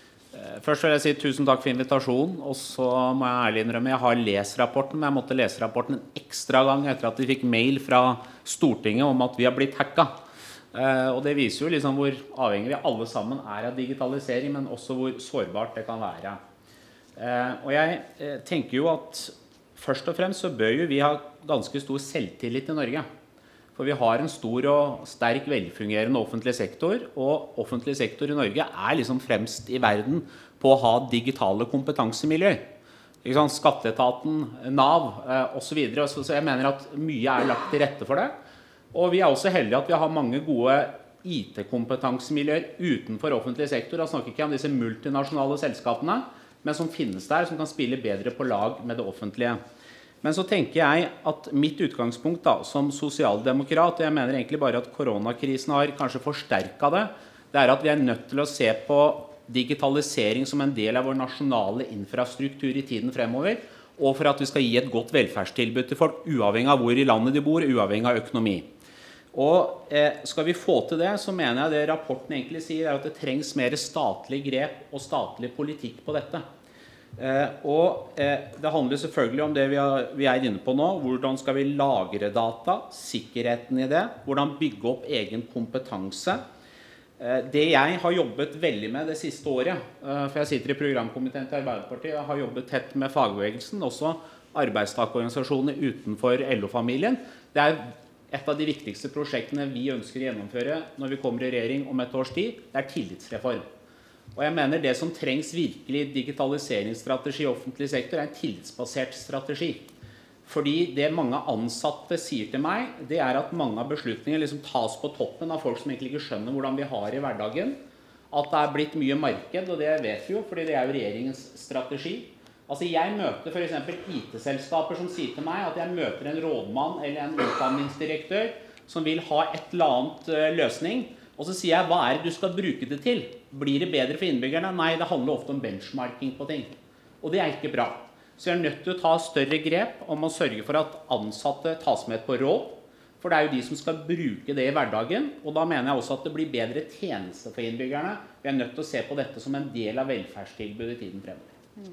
først vil jeg si tusen takk for invitasjonen, og så må jeg ærlig innrømme, jeg har lest rapporten, men jeg måtte lese rapporten en ekstra gang etter at vi fikk mail fra Stortinget om at vi har blitt hacket. Eh, og det viser jo liksom hvor avhengig vi alle sammen er av digitalisering, men også hvor sårbart det kan være. Eh, og jeg eh, tenker jo at først og fremst så bør jo vi ha ganske stor selvtillit i Norge. For vi har en stor og sterk velfungerende offentlig sektor, og offentlig sektor i Norge er liksom fremst i verden på å ha digitale kompetansemiljøer. Ikke sant? Skatteetaten, Nav eh, og så videre. Så, så jeg mener at mye er lagt til rette for det. Og vi er også heldige at vi har mange gode I T-kompetansemiljøer utenfor offentlig sektor. Jeg snakker ikke om disse multinasjonale selskapene, men som finnes der, som kan spille bedre på lag med det offentlige. Men så tenker jeg at mitt utgangspunkt da, som sosialdemokrat, og jeg mener egentlig bare at koronakrisen har kanskje forsterket det, det er at vi er nødt til å se på digitalisering som en del av vår nasjonale infrastruktur i tiden fremover, og for at vi skal gi et godt velferdstilbud til folk, uavhengig av hvor i landet de bor, uavhengig av økonomi. Og eh, skal vi få til det, så mener jeg det rapporten egentlig sier, er at det trengs mer statlig grep og statlig politikk på dette. Eh, og eh, det handler selvfølgelig om det vi, har, vi er inne på nå. Hvordan skal vi lagre data, sikkerheten i det, hvordan bygge opp egen kompetanse. Eh, det jeg har jobbet veldig med det siste året, eh, for jeg sitter i programkomiteen til Arbeiderpartiet, jeg har jobbet tett med fagbevegelsen, også arbeidstakerorganisasjoner utenfor L O-familien. Det er et av de viktigste prosjektene vi ønsker å gjennomføre når vi kommer i regjering om et års tid, det er tillitsreform. Og jeg mener det som trengs virkelig digitaliseringsstrategi i offentlig sektor er en tillitsbasert strategi. Fordi det mange ansatte sier til meg, det er at mange av beslutninger liksom tas på toppen av folk som egentlig ikke skjønner hvordan vi har i hverdagen. At det er blitt mye marked, og det vet vi jo, fordi det er jo regjeringens strategi. Altså jeg møter for eksempel I T-selskaper som sier til meg at jeg møter en rådmann eller en utdanningsdirektør som vil ha et eller annet uh, løsning. Og så sier jeg, hva er det du skal bruke det til? Blir det bedre for innbyggerne? Nei, det handler ofte om benchmarking på ting. Og det er ikke bra. Så jeg er nødt til å ta større grep om å sørge for at ansatte tas med på råd. For det er jo de som skal bruke det i hverdagen. Og da mener jeg også at det blir bedre tjeneste for innbyggerne. Vi er nødt til å se på dette som en del av velferdstilbudet i tiden fremover. Mm.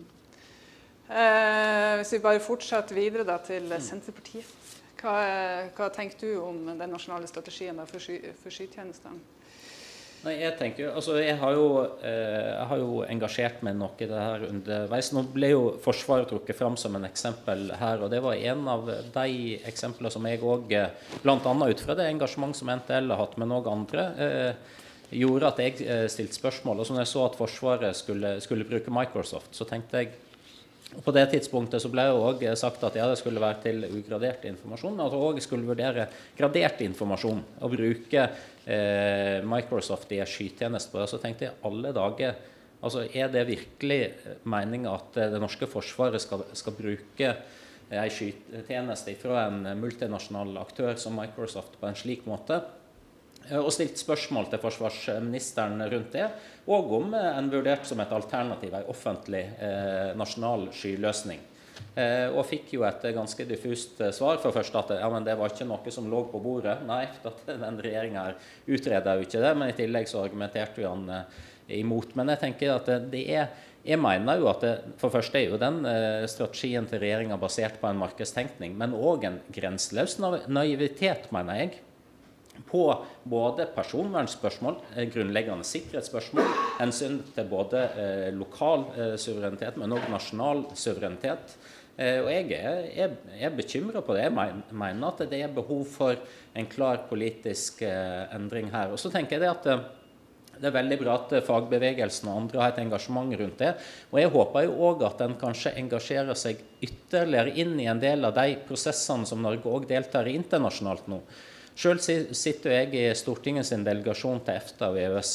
Eh, hvis vi bare fortsetter videre da, til Senterpartiet. Hva, hva tenker du om den nasjonale strategien da, for, sky, for skytjenestene? Nei, jeg tenker jo, altså jeg har jo, eh, jeg har jo engasjert meg nok i det her underveis. Nå ble jo Forsvaret trukket fram som en eksempel her, og det var en av de eksemplene som jeg også, blant annet ut fra det engasjement som N T L har hatt, men også andre, eh, gjorde at jeg eh, stilte spørsmål. Og så når jeg så at Forsvaret skulle, skulle bruke Microsoft, så tenkte jeg, og på det tidspunktet så ble det også sagt at ja, det skulle være til ugradert informasjon, men at det også skulle vurdere gradert informasjon og bruke eh, Microsoft i en skytjeneste på det. Så tenkte jeg alle dager, altså er det virkelig meningen at det norske forsvaret skal, skal bruke en skytjeneste fra en multinasjonal aktør som Microsoft på en slik måte? Og stilt spørsmål til forsvarsministeren rundt det, og om en vurdert som et alternativ, en offentlig eh, nasjonal skyløsning. Eh, og fikk jo et ganske diffust svar, for først at ja, men det var ikke noe som lå på bordet. Nei, at den regjeringen her utredet jo ikke det, men i tillegg så argumenterte jo han eh, imot. Men jeg tenker at det, det er, jeg mener jo at det, for først er jo den eh, strategien til regjeringen basert på en markedstenkning, men også en grenseløs naivitet, mener jeg, på både personvernspørsmål, grunnleggende sikkerhetsspørsmål, hensyn til både eh, lokal eh, suverenitet, men også nasjonal suverenitet. Eh, og jeg er, er, er bekymret på det. Jeg mener at det er behov for en klar politisk eh, endring her. Og så tenker jeg det at eh, det er veldig bra at fagbevegelsen og andre har et engasjement rundt det. Og jeg håper jo også at den kanskje engasjerer seg ytterligere inn i en del av de prosessene som Norge også deltar i internasjonalt nå. Selv sitter jeg i Stortingets delegasjon til EFTA og EØS,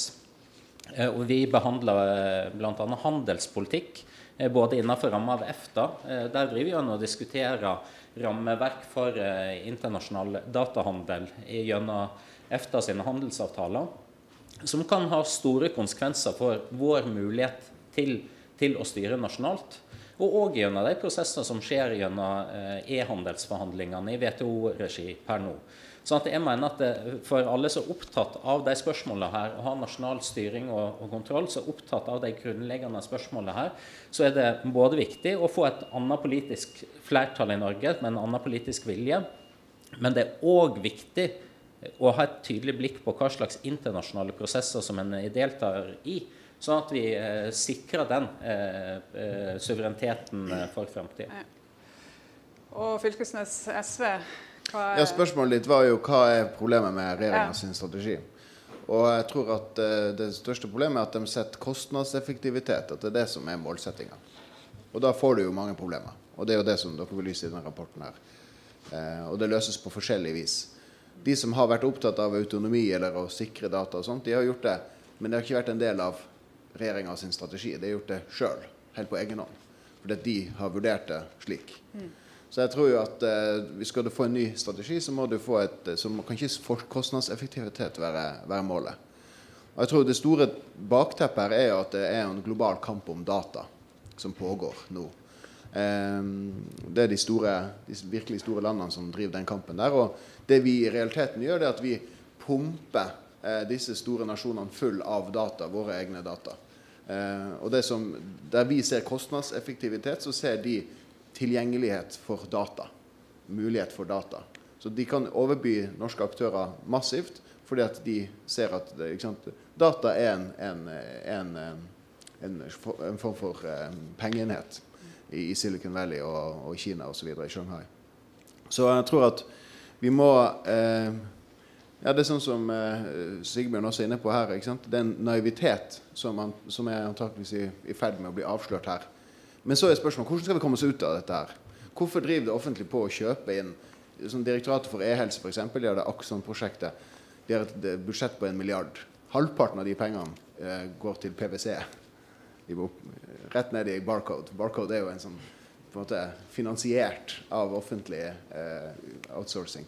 og vi behandler blant annet handelspolitikk, både innenfor rammen av EFTA. Der driver vi og diskuterer rammeverk for internasjonal datahandel gjennom EFTA sine handelsavtaler, som kan ha store konsekvenser for vår mulighet til, til å styre nasjonalt, og også gjennom de prosesser som skjer gjennom e-handelsforhandlingene i W T O-regi per nå. Sånn at jeg mener at det, for alle som er opptatt av de spørsmålene her, å ha nasjonal styring og, og kontroll, så er opptatt av de grunnleggende spørsmålene her, så er det både viktig å få et annet politisk flertall i Norge, med en annen politisk vilje, men det er også viktig å ha et tydelig blikk på hva slags internasjonale prosesser som en deltar i, sånn at vi eh, sikrer den eh, eh, suvereniteten for fremtiden. Og Fylkesnes, S V, hva er... Ja, spørsmålet ditt var jo hva er problemet med regjeringen sin strategi. Og jeg tror at uh, det største problemet er at de setter kostnadseffektivitet, at det er det som er målsettingen. Og da får du jo mange problemer. Og det er jo det som dere belyser i denne rapporten her. Uh, og det løses på forskjellig vis. De som har vært opptatt av autonomi eller å sikre data og sånt, de har gjort det, men det har ikke vært en del av regjeringen sin strategi. De har gjort det selv, helt på egen hånd. Fordi de har vurdert det slik. Mm. Så jeg tror jo at eh, skal du få en ny strategi, så må du få et, så kan ikke kostnadseffektivitet være, være målet. Og jeg tror det store bakteppet her er jo at det er en global kamp om data som pågår nå. Eh, det er de, store, de virkelig store landene som driver den kampen der, og det vi i realiteten gjør, det er at vi pumper eh, disse store nasjonene full av data, våre egne data. Eh, og det som, der vi ser kostnadseffektivitet, så ser de tilgjengelighet for data, mulighet for data. Så de kan overby norske aktører massivt, fordi at de ser at det, ikke sant, data er en, en, en, en, en form for um, pengeenhet i, i Silicon Valley og, og Kina og så videre, i Shanghai. Så jeg tror at vi må, eh, ja, det er sånn som eh, Sigbjørn også er inne på her, ikke sant? Det er en naivitet som, man, som er antakeligvis i, i ferd med å bli avslørt her. Men så er spørsmålet, hvordan skal vi komme oss ut av dette her? Hvorfor driver det offentlig på å kjøpe inn, som Direktoratet for e-helse for eksempel, de har det Axon-prosjektet, de har et budsjett på en milliard. Halvparten av de pengene eh, går til P V C. De går rett ned i Barcode. Barcode er jo en sånn, på en måte, finansiert av offentlig eh, outsourcing.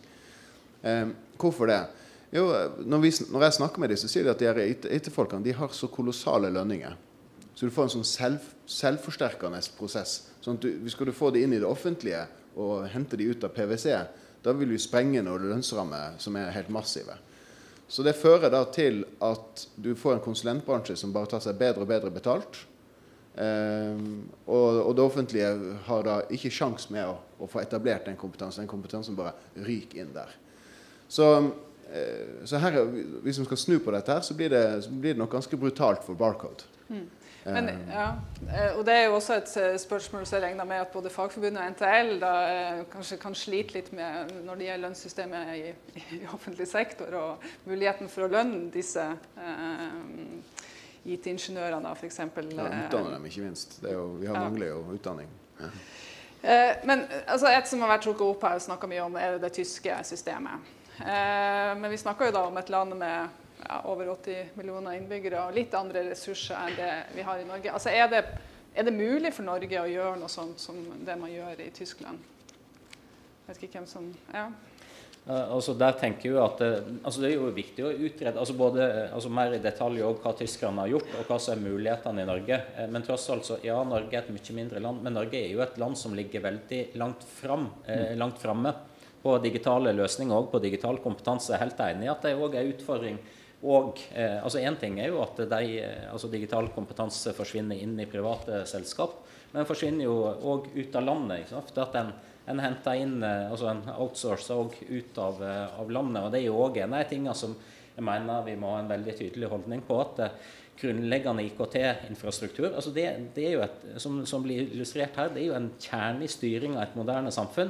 Eh, hvorfor det? Jo, når, vi, når jeg snakker med dem, så sier de at de her I T-folkene, de har så kolossale lønninger. Så du får en sånn selv, selvforsterkende prosess. Sånn at du, hvis du få det inn i det offentlige og hente de ut av P V C, da vil du sprenge noen lønnsrammer som er helt massive. Så det fører da til at du får en konsulentbransje som bare tar seg bedre og bedre betalt. Eh, og, og det offentlige har da ikke sjans med å, å få etablert den kompetansen. Den kompetansen bare ryker inn der. Så så her, hvis vi skal snu på dette her, så blir det, så blir det nok ganske brutalt for Barcode. Mm. Men, ja, og det er jo også et spørsmål som jeg regner med at både Fagforbundet og N T L da, kanskje kan slite litt med når det gjelder lønnssystemet i, i offentlig sektor og muligheten for å lønne disse eh, I T-ingeniørene for eksempel. Ja, utdanne dem ikke minst. Det er jo, vi har ja. mangler jo utdanning. Ja. Eh, men altså, et som har vært trukket opp her og snakket mye om er det tyske systemet. Eh, men vi snakker jo da om et land med ja, over åtti millioner innbyggere og litt andre ressurser enn det vi har i Norge. Altså, er det, er det mulig for Norge å gjøre noe sånt som det man gjør i Tyskland? Jeg vet ikke hvem som... Ja. Uh, altså der tenker jeg at uh, altså det er jo viktig å utrede altså både, altså mer i detalj også hva tyskerne har gjort og hva som er mulighetene i Norge. Uh, men tross alt så, ja, Norge er et mye mindre land, men Norge er jo et land som ligger veldig langt, fram, uh, langt fremme på digitale løsninger og på digital kompetanse. Jeg er helt enig i at det også er en utfordring. Og, eh, altså en ting er jo at de, altså digital kompetanse forsvinner inn i private selskap, men den forsvinner jo også ut av landet, ikke sant? For at en, en henter inn, altså en outsourcer også ut av, av landet, og det er jo også en av de tingene som jeg mener vi må ha en veldig tydelig holdning på, at grunnleggende I K T-infrastruktur, altså det, det er jo et, som, som blir illustrert her, det er jo en kjerne i styring av et moderne samfunn.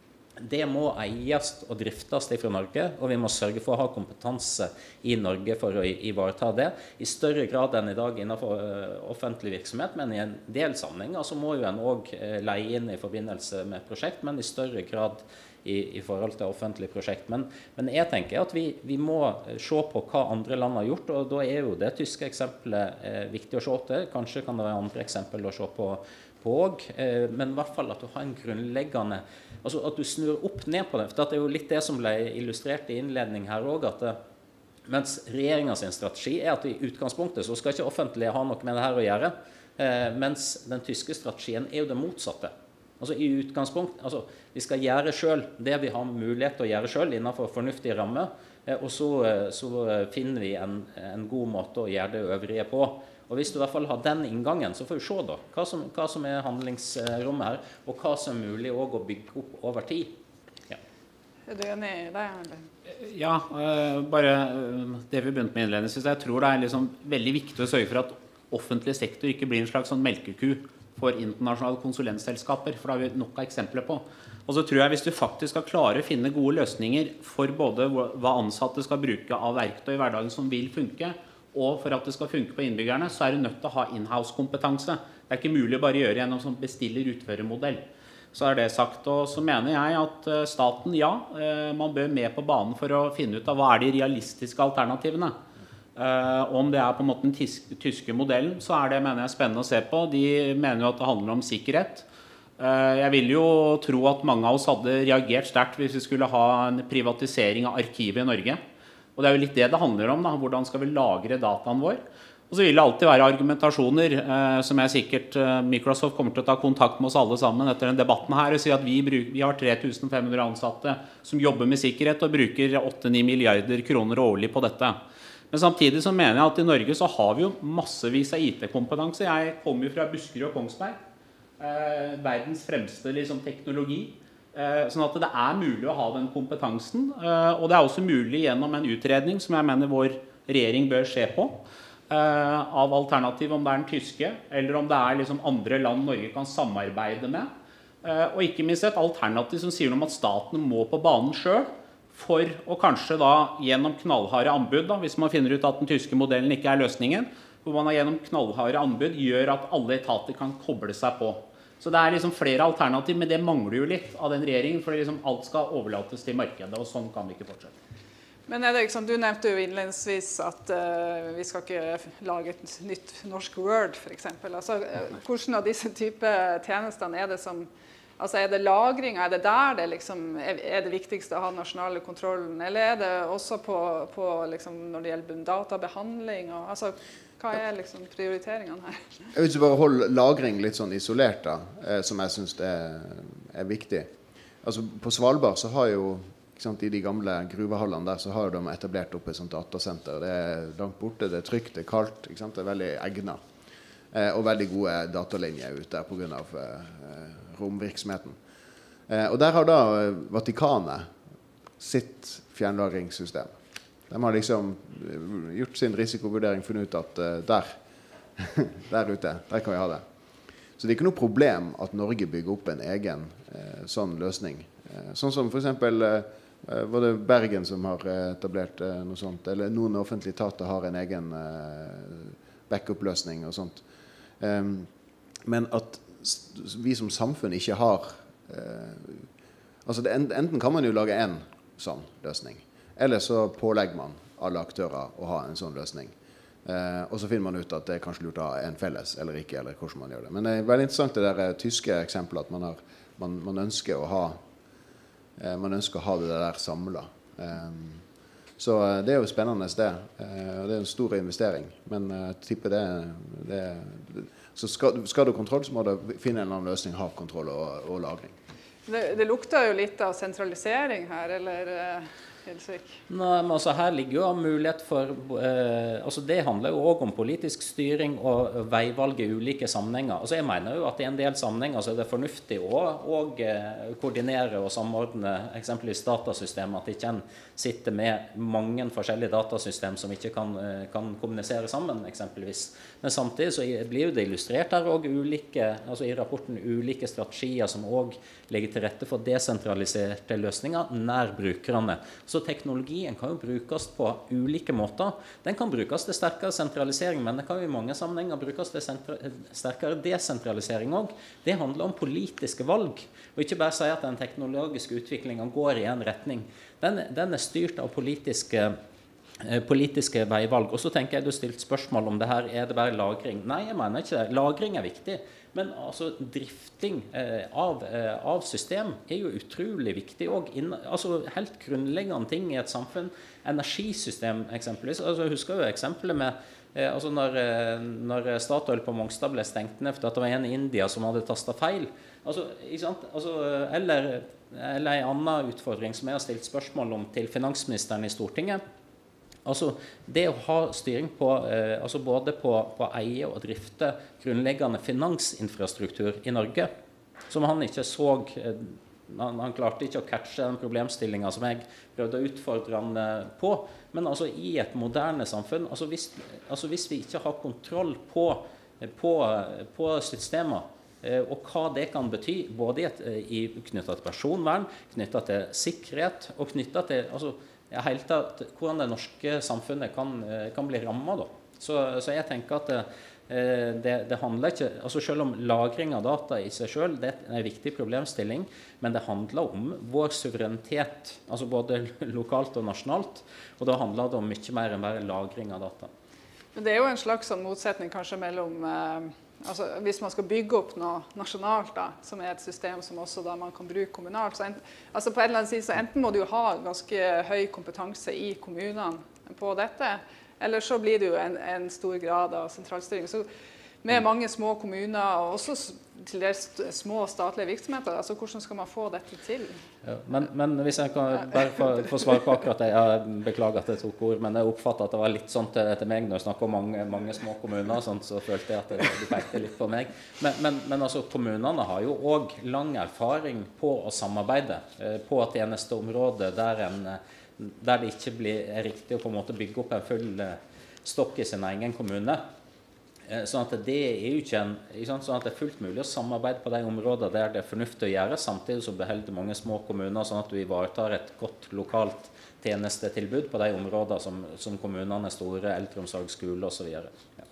Det må eies og driftes fra Norge, og vi må sørge for å ha kompetanse i Norge for å ivareta det. I større grad enn i dag innenfor uh, offentlig virksomhet, men i en del sammenhenger så må jo en også uh, leie inn i forbindelse med prosjekt, men i større grad i, i forhold til offentlig prosjekt. Men, men jeg tenker at vi, vi må se på hva andre land har gjort, og da er jo det tyske eksempelet uh, viktig å se til. Kanskje kan det være andre eksempler å se på på, eh, men i hvert fall at du har en grunnleggende, altså at du snur opp ned på det, for det er jo litt det som ble illustrert i innledning her også, at det, mens regjeringens strategi er at i utgangspunktet så skal ikke offentlige ha noe med det her å gjøre, eh, mens den tyske strategien er jo det motsatte. Altså i utgangspunkt, altså vi skal gjøre selv det vi har mulighet til å gjøre selv innenfor fornuftige rammer, eh, og så, så finner vi en, en god måte å gjøre det øvrige på. Og hvis du i hvert fall har den inngangen, så får vi se da, hva som, hva som er handlingsrommet her, og hva som er mulig også å bygge opp over tid. Ja. Er du enig i det, eller? Ja, uh, bare uh, det vi begynte med innledningsvis. Jeg tror det er liksom veldig viktig å sørge for at offentlig sektor ikke blir en slags sånn melkeku for internasjonale konsulentselskaper, for det har vi nok av eksempler på. Og så tror jeg hvis du faktisk skal klare å finne gode løsninger for både hva ansatte skal bruke av verktøy i hverdagen som vil funke, og for at det skal funke på innbyggerne, så er du nødt til å ha in-house-kompetanse. Det er ikke mulig å bare gjøre gjennom sånn bestiller-utfører-modell. Så er det sagt, og så mener jeg at staten, ja, man bør med på banen for å finne ut av hva er de realistiske alternativene. Og om det er på en måte den tyske, tyske modellen, så er det, mener jeg, spennende å se på. De mener jo at det handler om sikkerhet. Jeg vil jo tro at mange av oss hadde reagert sterkt hvis vi skulle ha en privatisering av arkivet i Norge. Og det er jo litt det det handler om, da. Hvordan skal vi lagre dataen vår? Og så vil det alltid være argumentasjoner, eh, som jeg sikkert eh, Microsoft kommer til å ta kontakt med oss alle sammen etter den debatten her, og si at vi, bruk, vi har tre tusen fem hundre ansatte som jobber med sikkerhet og bruker åtte til ni milliarder kroner årlig på dette. Men samtidig så mener jeg at i Norge så har vi jo massevis av I T-kompetanse. Jeg kommer jo fra Buskerud og Kongsberg, eh, verdens fremste liksom, teknologi. Sånn at det er mulig å ha den kompetansen, og det er også mulig gjennom en utredning som jeg mener vår regjering bør se på, av alternativ om det er den tyske, eller om det er liksom andre land Norge kan samarbeide med, og ikke minst et alternativ som sier noe om at staten må på banen selv, for å kanskje da gjennom knallharde anbud, da, hvis man finner ut at den tyske modellen ikke er løsningen, hvor man gjennom knallharde anbud gjør at alle etater kan koble seg på. Så det er liksom flere alternativ, men det mangler jo litt av den regjeringen, for liksom alt skal overlates til markedet, og sånn kan vi ikke fortsette. Men er det ikke sånn, du nevnte jo innledningsvis at uh, vi skal ikke lage et nytt norsk Word, for eksempel. Altså, uh, hvordan av disse type tjenestene er det som, altså er det lagring, er det der det liksom er, er det viktigste å ha nasjonale kontrollen, eller er det også på, på liksom, når det gjelder databehandling, og altså, hva er liksom prioriteringene her? Jeg vil ikke bare holde lagring litt sånn isolert da, eh, som jeg synes er, er viktig. Altså på Svalbard så har jo, ikke sant, i de gamle gruvehallene der, så har de etablert opp et sånt datasenter. Det er langt borte, det er trygt, det er kaldt, ikke sant? Det er veldig egnet. Eh, og veldig gode datalinjer ute der på grunn av eh, romvirksomheten. Eh, og der har da Vatikanet sitt fjernlagringssystem. De har liksom gjort sin risikovurdering, funnet ut at uh, der, der ute, der kan vi ha det. Så det er ikke noe problem at Norge bygger opp en egen uh, sånn løsning. Uh, sånn som for eksempel, uh, var det Bergen som har etablert uh, noe sånt, eller noen offentlige etater har en egen uh, backup-løsning og sånt. Um, men at vi som samfunn ikke har uh, altså det, enten kan man jo lage en sånn løsning, eller så pålegger man alle aktører å ha en sånn løsning. Eh, og så finner man ut at det er kanskje lurt å ha en felles eller ikke, eller hvordan man gjør det. Men det er veldig interessant det der uh, tyske eksempelet, at man, har, man, man, ønsker å ha, uh, man ønsker å ha det der samlet. Um, så uh, det er jo spennende det. Uh, det er en stor investering, men uh, jeg tipper det, det, det så skal, skal du ha kontroll, så må du finne en eller annen løsning, ha kontroll og, og lagring. Det, det lukter jo litt av sentralisering her, eller Gjelsvik? Nei, men altså her ligger jo mulighet for eh, altså det handler jo også om politisk styring og veivalg i ulike sammenhenger. Altså jeg mener jo at i en del sammenhenger så er det fornuftig å og, eh, koordinere og samordne eksempelvis datasystemer, at ikke en sitter med mange forskjellige datasystem som ikke kan, eh, kan kommunisere sammen eksempelvis. Men samtidig så blir jo det illustrert her også ulike, altså i rapporten ulike strategier som også legger til rette for desentraliserte løsninger nær brukerne. Så teknologien kan jo brukes på ulike måter. Den kan brukes til sterkere sentralisering, men det kan jo i mange sammenhenger brukes til sterkere desentralisering også. Det handler om politiske valg, og ikke bare si at den teknologiske utviklingen går i en retning. Den, den er styrt av politiske politiske veivalg. Og så tenker jeg du stilt spørsmål om det her, er det bare lagring? Nei, jeg mener ikke det. Lagring er viktig, men altså drifting eh, av, eh, av system er jo utrolig viktig, og inn, altså helt grunnleggende ting i et samfunn. Energisystem eksempelvis. Altså, jeg husker jo eksempelet med eh, altså når, når Statoil på Mongstad ble stengt ned for at det var en i India som hadde tastet feil. Altså, ikke sant? Altså, eller, eller en annen utfordring som jeg har stilt spørsmål om til finansministeren i Stortinget. Altså det å ha styring på, eh, altså både på, på eie og drifte grunnleggende finansinfrastruktur i Norge, som han ikke så, eh, han, han klarte ikke å catche den problemstillingen som jeg prøvde å utfordre han eh, på, men altså i et moderne samfunn, altså hvis, altså hvis vi ikke har kontroll på, på, på systemer, eh, og hva det kan bety, både i et, i, knyttet til personvern, knyttet til sikkerhet, og knyttet til, altså, ja, helt tatt, hvordan det norske samfunnet kan, kan bli rammet da. Så, så jeg tenker at eh, det, det handler ikke, altså selv om lagring av data i seg selv, det er en viktig problemstilling, men det handler om vår suverenitet, altså både lokalt og nasjonalt, og da handler det om mye mer enn bare lagring av data. Men det er jo en slags sånn motsetning kanskje mellom eh, altså, hvis man skal bygge opp noe nasjonalt, da, som er et system som også da man kan bruke kommunalt, så, ent, altså på en eller annen side, så enten må du jo ha ganske høy kompetanse i kommunene på dette, eller så blir det jo en, en stor grad av sentralstyring. Så med mange små kommuner, og også til dels små statlige virksomheter, altså hvordan skal man få dette til? Ja, men, men hvis jeg kan bare få, få svare på akkurat det, jeg beklager at jeg tok ord, men jeg oppfattet at det var litt sånn til, til meg når jeg snakker om mange, mange små kommuner, sånn, så følte jeg at det, de pekte litt på meg. Men, men, men altså, kommunene har jo også lang erfaring på å samarbeide eh, på tjenesteområdet der, en, der det ikke blir riktig å på en måte bygge opp en full eh, stokk i sin egen kommune. Sånn at det er jo ikke en, sånn at det er fullt mulig å samarbeide på de områdene der det er fornuftig å gjøre, samtidig så beholder mange små kommuner, sånn at du ivaretar et godt lokalt tjenestetilbud på de områdene som, som kommunene er store, eldreomsorg, skole og så videre. Ja.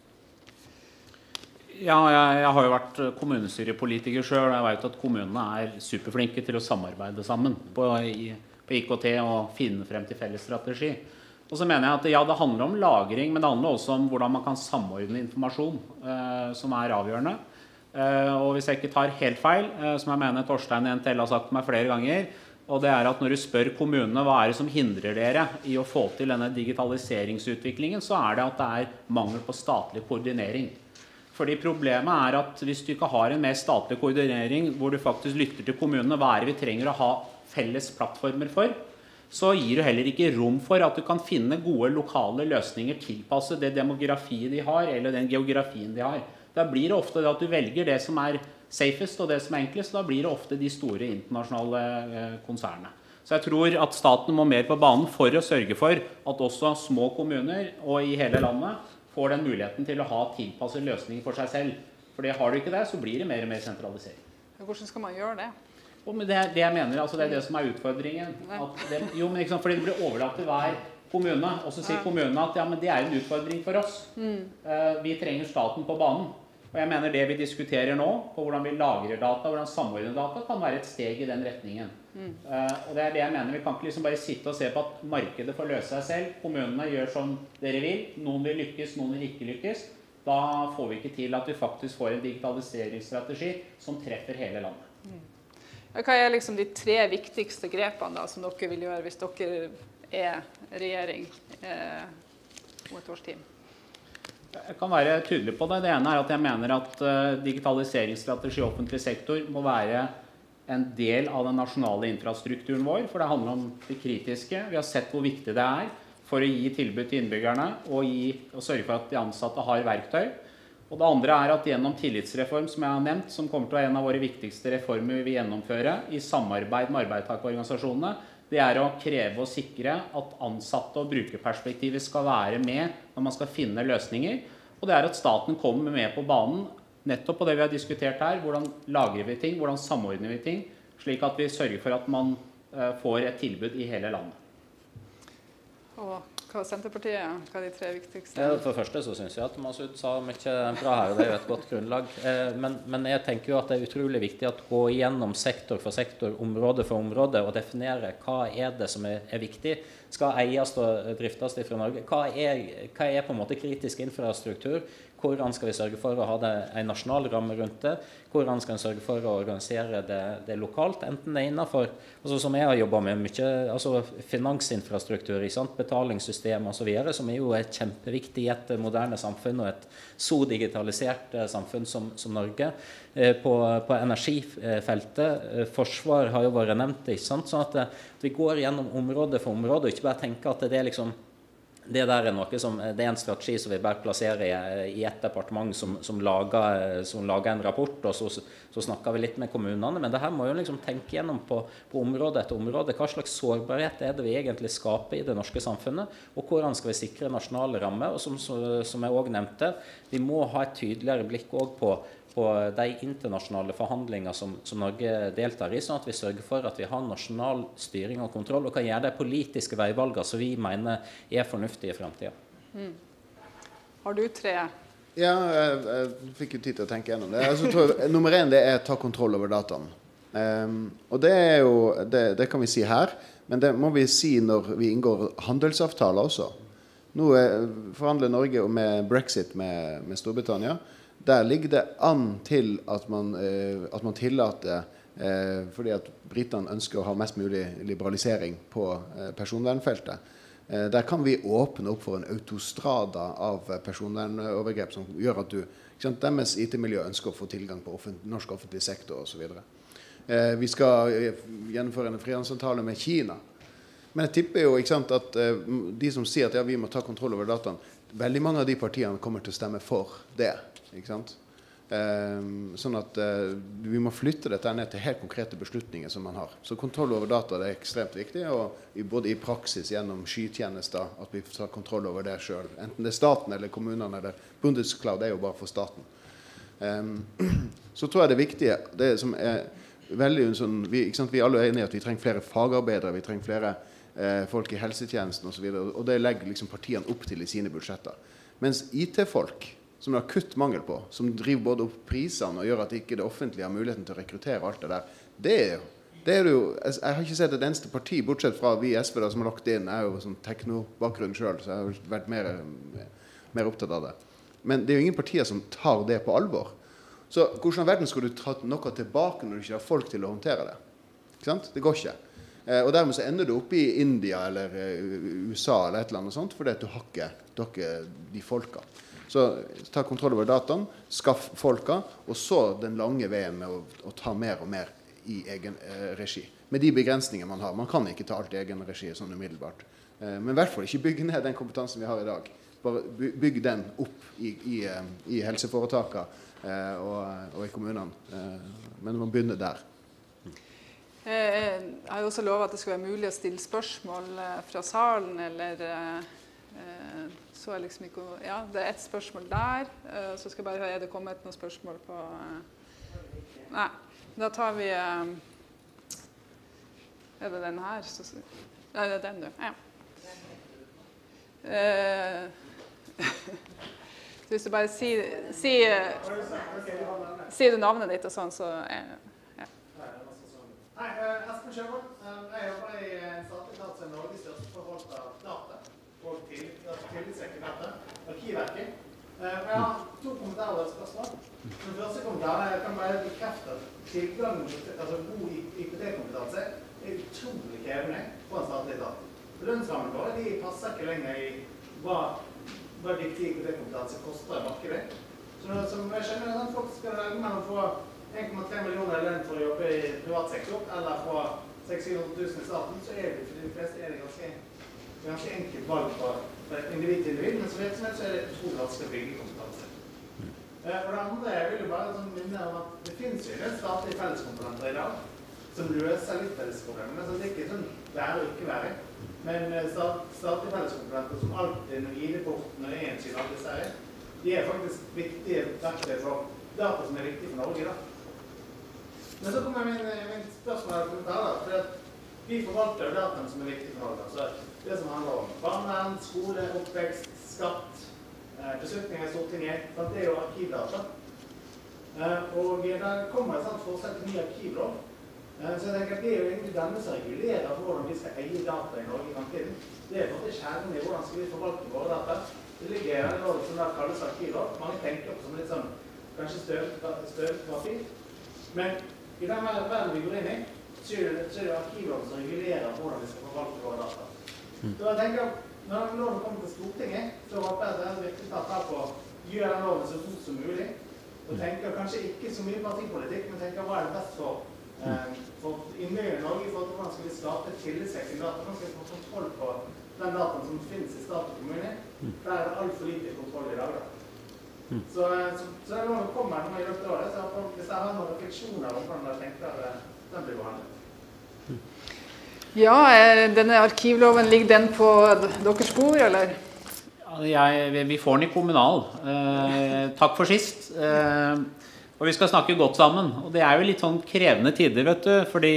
Ja, jeg, jeg har jo vært kommunestyrepolitiker selv, og jeg vet at kommunene er superflinke til å samarbeide sammen på, i, på I K T og finne frem til felles strategi. Og så mener jeg at ja, det handler om lagring, men det handler også om hvordan man kan samordne informasjon, eh, som er avgjørende. Eh, og hvis jeg ikke tar helt feil, eh, som jeg mener Torstein i N T L har sagt til meg flere ganger, og det er at når du spør kommunene hva er det som hindrer dere i å få til denne digitaliseringsutviklingen, så er det at det er mangel på statlig koordinering. Fordi problemet er at hvis du ikke har en mer statlig koordinering, hvor du faktisk lytter til kommunene, hva er det vi trenger å ha felles plattformer for, så gir du heller ikke rom for at du kan finne gode lokale løsninger tilpasset det demografiet de har, eller den geografien de har. Da blir det ofte det at du velger det som er safest og det som er enklest, da blir det ofte de store internasjonale eh, konsernene. Så jeg tror at staten må mer på banen for å sørge for at også små kommuner og i hele landet får den muligheten til å ha tilpasset løsninger for seg selv. For det har du ikke det, så blir det mer og mer sentralisering. Hvordan skal man gjøre det? Og det er det jeg mener, altså det er det som er utfordringen. At det, jo, men ikke sant, fordi det blir overlatt til hver kommune, og så sier kommunene at ja, men det er en utfordring for oss. Mm. Uh, vi trenger staten på banen. Og jeg mener det vi diskuterer nå, på hvordan vi lagrer data, hvordan samordner data, kan være et steg i den retningen. Mm. Uh, og det er det jeg mener, vi kan ikke liksom bare sitte og se på at markedet får løse seg selv, kommunene gjør som dere vil, noen vil lykkes, noen vil ikke lykkes. Da får vi ikke til at vi faktisk får en digitaliseringsstrategi som treffer hele landet. Mm. Hva er liksom de tre viktigste grepene da, som dere vil gjøre hvis dere er regjering eh, om et års tid? Jeg kan være tydelig på det. Det ene er at jeg mener at uh, digitaliseringsstrategi i offentlig sektor må være en del av den nasjonale infrastrukturen vår, for det handler om det kritiske. Vi har sett hvor viktig det er for å gi tilbud til innbyggerne og, gi, og sørge for at de ansatte har verktøy. Og det andre er at gjennom tillitsreform, som jeg har nevnt, som kommer til å være en av våre viktigste reformer vi vil gjennomføre i samarbeid med arbeidstakerorganisasjonene, det er å kreve og sikre at ansatte og brukerperspektivet skal være med når man skal finne løsninger. Og det er at staten kommer med på banen nettopp på det vi har diskutert her. Hvordan lagrer vi ting, hvordan samordner vi ting, slik at vi sørger for at man uh, får et tilbud i hele landet. Og hva er Senterpartiet? Hva er de tre viktigste? Ja, for det første så synes jeg at Masud sa mye bra her, og det er jo et godt grunnlag. Eh, men, men jeg tenker jo at det er utrolig viktig å gå igjennom sektor for sektor, område for område, og definere hva er det som er, er viktig. Skal eies og driftes fra Norge? Hva er, hva er på en måte kritisk infrastruktur? Hvordan skal vi sørge for å ha det, en nasjonal ramme rundt det? Hvordan skal vi sørge for å organisere det, det lokalt? Enten det er innenfor, altså som jeg har jobbet med mye, altså finansinfrastruktur, ikke sant? Betalingssystem og så videre, som er jo er kjempeviktig i et moderne samfunn og et så digitalisert samfunn som, som Norge. På, på energifeltet, forsvar har jo vært nevnt, ikke sant? Sånn at, at vi går gjennom område for område, og ikke bare tenker at det er liksom Det der er noe som, det er en strategi som vi bare plasserer i, i et departement som, som, lager, som lager en rapport, og så, så snakker vi litt med kommunene. Men det her må jo liksom tenke gjennom på, på område etter område. Hva slags sårbarhet er det vi egentlig skaper i det norske samfunnet? Og hvordan skal vi sikre nasjonale rammer? Og som, som jeg også nevnte, vi må ha et tydeligere blikk også på på de internasjonale forhandlinger som, som Norge deltar i, sånn at vi sørger for at vi har nasjonal styring og kontroll, og kan gjøre de politiske veivalgene som vi mener er fornuftige i fremtiden. Mm. Har du tre? Ja, jeg, jeg fikk jo tid til å tenke gjennom det. Altså, tror jeg, nummer én det er ta kontroll over dataen. Um, og det er jo, det, det kan vi si her, men det må vi si når vi inngår handelsavtaler også. Nå forhandler Norge med Brexit med, med Storbritannia. Der ligger det an til at man, eh, at man tillater, eh, fordi at britene ønsker å ha mest mulig liberalisering på eh, personvernfeltet. Eh, der kan vi åpne opp for en autostrada av personvernovergrep som gjør at du, ikke sant, deres I T-miljø ønsker å få tilgang på offent, norsk offentlig sektor og så videre. Eh, vi skal gjennomføre en frihandelsavtale med Kina. Men jeg tipper jo, ikke sant, at eh, de som sier at ja, vi må ta kontroll over dataen, veldig mange av de partiene kommer til å stemme for det. Ikke sant? Um, sånn at uh, vi må flytte dette ned til helt konkrete beslutninger som man har. Så kontroll over data det er ekstremt viktig, og i, både i praksis gjennom skytjenester, at vi tar kontroll over det selv. Enten det er staten eller kommunene eller Bundescloud, det er jo bare for staten. Um, så tror jeg det viktige, det som er veldig sånn, vi, ikke sant, vi alle er enige at vi trenger flere fagarbeidere, vi trenger flere eh, folk i helsetjenesten og så videre, og det legger liksom partiene opp til i sine budsjetter. Mens I T-folk, som det er akutt mangel på, som driver både opp prisene og gjør at ikke det offentlige har muligheten til å rekruttere alt det der, det er jo, det er jo jeg, jeg har ikke sett et eneste parti, bortsett fra vi S P da, som har lagt inn, jeg er jo sånn teknobakgrunn selv, så jeg har vært mer, mer opptatt av det. Men det er jo ingen partier som tar det på alvor. Så hvordan verden skal du ta noe tilbake når du ikke har folk til å håndtere det? Ikke sant? Det går ikke. Eh, og dermed så ender du oppe i India eller U S A eller et eller annet sånt, fordi at du har ikke, du har ikke de folka. Så ta kontroll over dataen, skaff folka, og så den lange veien med å, å ta mer og mer i egen eh, regi. Med de begrensninger man har. Man kan ikke ta alt i egen regi sånn umiddelbart. Eh, men I hvert fall ikke bygge ned den kompetansen vi har i dag. Bare bygge den opp i, i, i helseforetakene eh, og, og i kommunene. Eh, men man begynner der. Jeg har også lovet at det skal være mulig å stille spørsmål fra salen, eller så er liksom ikke, ja, det er et spørsmål der, så skal jeg bare høre, er det kommet noen spørsmål på, nei, da tar vi, er det den her? Så, ja, det er den du, ja. Så hvis du bare sier, si, sier du navnet ditt og sånn, så er Nei, Espen Sjøvold. Jeg jobber i en statlig etat som er Norges største forvalter av data og tillitsvekkende data, Arkivverket. Jeg har to kommentarer og spørsmål. Den første kommentaren er jeg kan bare bekrefte at tilgangen, altså god I K T-kompetanse, er utrolig krevende på en statlig etat. Lønnsrammen våre, de passer ikke lenger I hva, hva dyktig I K T-kompetanse koster I markedet. Så som jeg skjønner, at folk skal velge mellom å få en komma tre millioner I lønn for å jobbe I privat sektor, eller få seks til syv hundre tusen I staten, så er det for de fleste er det ganske, ganske enkelt valg for, for individ til individ, men som virksomhet så er det utrolig vanskelig å bygge kompetanse. Uh, og det andre, jeg vil jo bare sånn minne om at det finnes jo en statlige felleskomponenter I dag, som løser litt av disse problemene, men så det er ikke sånn være og ikke være. Men uh, stat, statlige felleskomponenter som alltid, når I D-porten og E-innsyn og alt disse her, de er faktisk viktige verktøy for data som er viktige for Norge da. Men så kommer min, min spørsmål og kommentarer, for at vi forvalter dataene som er viktige for Norge. Så det som handler om barnevern, skole, oppvekst, skatt, eh, beslutninger I Stortinget, det er jo arkivdata. Eh, og der kommer et sånt forsett til ny arkivlov. Eh, så jeg tenker at det er jo egentlig denne som regulerer hvordan vi skal eie data I Norge I fremtiden. Det er faktisk kjernen I hvordan skal vi forvalte våre data. Det ligger en lov som der kalles arkivlov. Mange tenker på som litt sånn, kanskje støvet papir. Men I den verden vi går inn I, så er det, så er det arkivloven som regulerer hvordan vi skal forvalte våre data. Mm. Så jeg tenker, når loven kommer til Stortinget, så håper jeg at det er viktig å ta på å gjøre den loven så fort som mulig. Og tenker kanskje ikke så mye partipolitikk, men tenker hva er det best for, eh, for innbyggerne I Norge, for hvordan skal vi skape tillitsvekkende data, hvordan skal vi få kontroll på den dataen som finnes I stat og kommune. Der er det alt for lite kontroll I dag da. Så, så, så er det noe som kommer når jeg løpte av det, så jeg, hvis jeg har noen refleksjoner om hvordan jeg tenker at den blir behandlet. Ja, denne arkivloven, ligger den på deres bord, eller? Ja, jeg, vi får den I kommunal. Eh, takk for sist. Eh, og vi skal snakke godt sammen. Og det er jo litt sånn krevende tider, vet du, fordi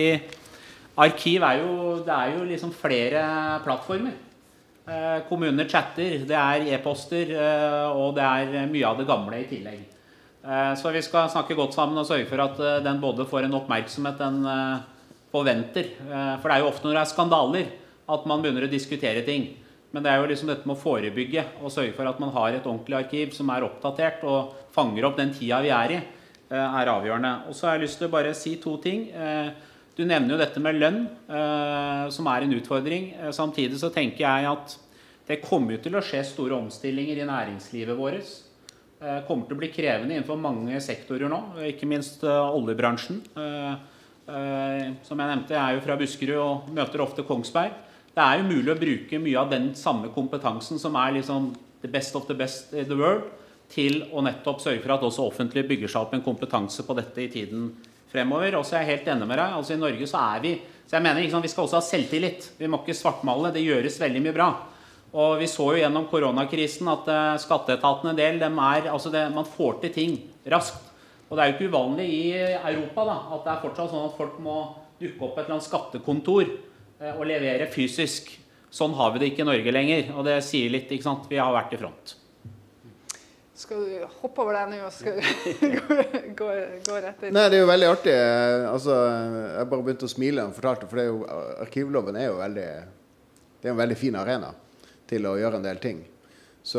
arkiv er jo, det er jo liksom flere plattformer. Eh, kommuner chatter, det er e-poster, eh, og det er mye av det gamle I tillegg. Eh, så vi skal snakke godt sammen og sørge for at eh, den både får en oppmerksomhet den eh, forventer. Eh, for det er jo ofte når det er skandaler at man begynner å diskutere ting. Men det er jo liksom dette med å forebygge og sørge for at man har et ordentlig arkiv som er oppdatert og fanger opp den tida vi er I, eh, er avgjørende. Og så har jeg lyst til å bare si to ting. Eh, Du nevner jo dette med lønn, eh, som er en utfordring. Eh, samtidig så tenker jeg at det kommer til å skje store omstillinger I næringslivet vårt. Eh, kommer til å bli krevende innenfor mange sektorer nå, ikke minst eh, oljebransjen. Eh, eh, som jeg nevnte, jeg er jo fra Buskerud og møter ofte Kongsberg. Det er jo mulig å bruke mye av den samme kompetansen som er liksom the best of the best in the world, til å nettopp sørge for at også offentlig bygger seg opp en kompetanse på dette I tiden fremover. Og så er jeg helt enig med deg, altså I Norge så er vi, så jeg mener ikke sant, vi skal også ha selvtillit, vi må ikke svartmale, det gjøres veldig mye bra. Og vi så jo gjennom koronakrisen at uh, skatteetaten en del, dem er, altså det, man får til ting raskt. Og det er jo ikke uvanlig I Europa da, at det er fortsatt sånn at folk må dukke opp et eller annet skattekontor uh, og levere fysisk. Sånn har vi det ikke I Norge lenger, og det sier litt, ikke sant, vi har vært I front. Skal du hoppe over deg nå og skal gå, gå, gå rett inn? Nei, det er jo veldig artig. Altså, jeg bare begynte å smile og fortalte, for det er jo, arkivloven er jo veldig, det er en veldig fin arena til å gjøre en del ting. Så,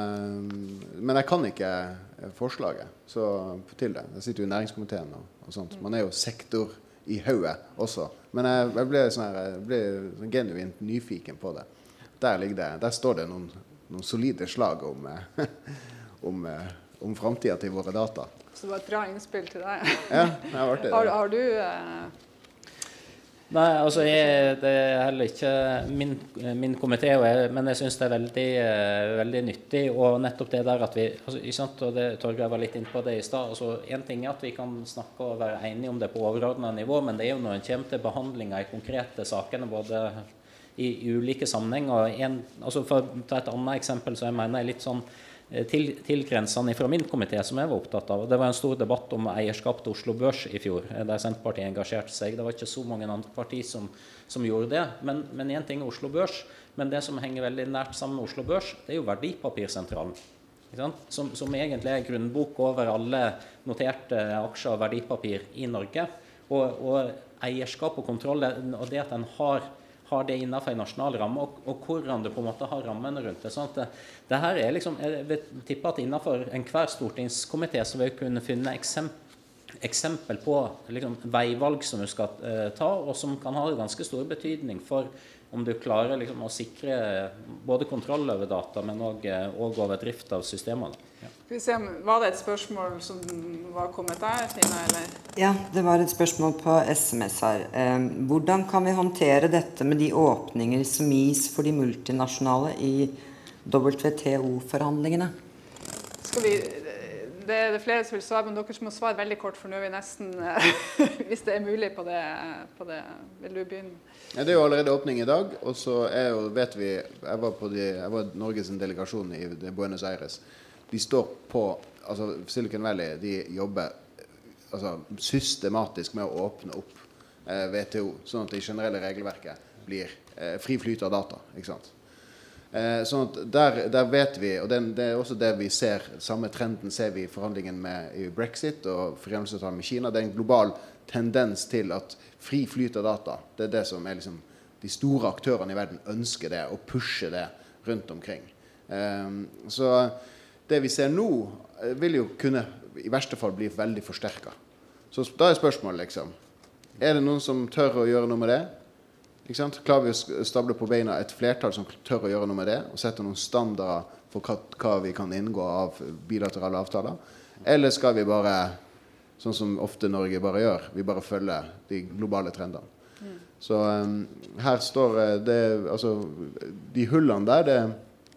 men jeg kan ikke forslaget så, til det. Jeg sitter jo I næringskomiteen og, og sånt. Man er jo sektor I hodet også. Men jeg, jeg ble, sånn her, jeg ble sånn genuint nyfiken på det. Der ligger det, der står det noen, noen solide slag om om, om fremtiden til våre data. Så det var et bra innspill til deg. Ja, det har vært det. Har, har du... Eh... Nei, altså jeg, det er heller ikke min, min komité, men jeg synes det er veldig, veldig nyttig, og nettopp det der at vi, altså, ikke sant, og det, Torgeir var litt inne på det i stad, altså en ting er at vi kan snakke og være enige om det på overordnet nivå, men det er jo når en kommer til behandlinger i konkrete sakene, både i, i ulike sammenhenger, en, altså for å ta et annet eksempel, så jeg mener jeg litt sånn, Til, tilgrensene fra min komité som jeg var opptatt av. Det var en stor debatt om eierskap til Oslo Børs i fjor, der Senterpartiet engasjerte seg. Det var ikke så mange andre partier som, som gjorde det. Men, men en ting er Oslo Børs, men det som henger veldig nært sammen med Oslo Børs, det er jo Verdipapirsentralen. Ikke sant? Som, som egentlig er grunnbok over alle noterte aksjer og verdipapir i Norge. Og, og eierskap og kontroll, og det at en har har det innenfor en nasjonal ramme, og, og hvordan du på en måte har rammene rundt det. Sånn at det, det her er liksom, jeg vil tippe at innenfor enhver stortingskomité så vil jeg kunne finne eksempel, eksempel på liksom, veivalg som du skal uh, ta, og som kan ha ganske stor betydning for om du klarer liksom, å sikre både kontroll over data, men også, også over drift av systemene. Ja. Skal vi se, var det et spørsmål som var kommet der, Tina, eller? Ja, det var et spørsmål på S M S her. Eh, hvordan kan vi håndtere dette med de åpninger som gis for de multinasjonale i W T O-forhandlingene? Skal vi, det er det flere som vil svare, men dere må svare veldig kort, for nå er vi nesten, hvis det er mulig på det, på det. Vil du begynne? Ja, det er jo allerede åpning i dag, og så er jo, vet vi, jeg var på de, jeg var Norges delegasjon i Buenos Aires. De står på, altså Silicon Valley, de jobber altså, systematisk med å åpne opp eh, W T O, sånn at det generelle regelverket blir eh, fri flyt av data, ikke sant? Eh, sånn at der, der vet vi, og den, det er også det vi ser, samme trenden ser vi i forhandlingen med i Brexit og frihandelsavtalen med Kina. Det er en global tendens til at fri flyt av data, det er det som er liksom, de store aktørene i verden ønsker det, og pusher det rundt omkring. Eh, så det vi ser nå vil jo kunne i verste fall bli veldig forsterket. Så da er spørsmålet liksom, er det noen som tør å gjøre noe med det? Ikke sant? Klarer vi å stable på beina et flertall som tør å gjøre noe med det, og sette noen standarder for hva, hva vi kan inngå av bilaterale avtaler? Eller skal vi bare, sånn som ofte Norge bare gjør, vi bare følger de globale trendene? Mm. Så um, her står det, altså, de hullene der, det,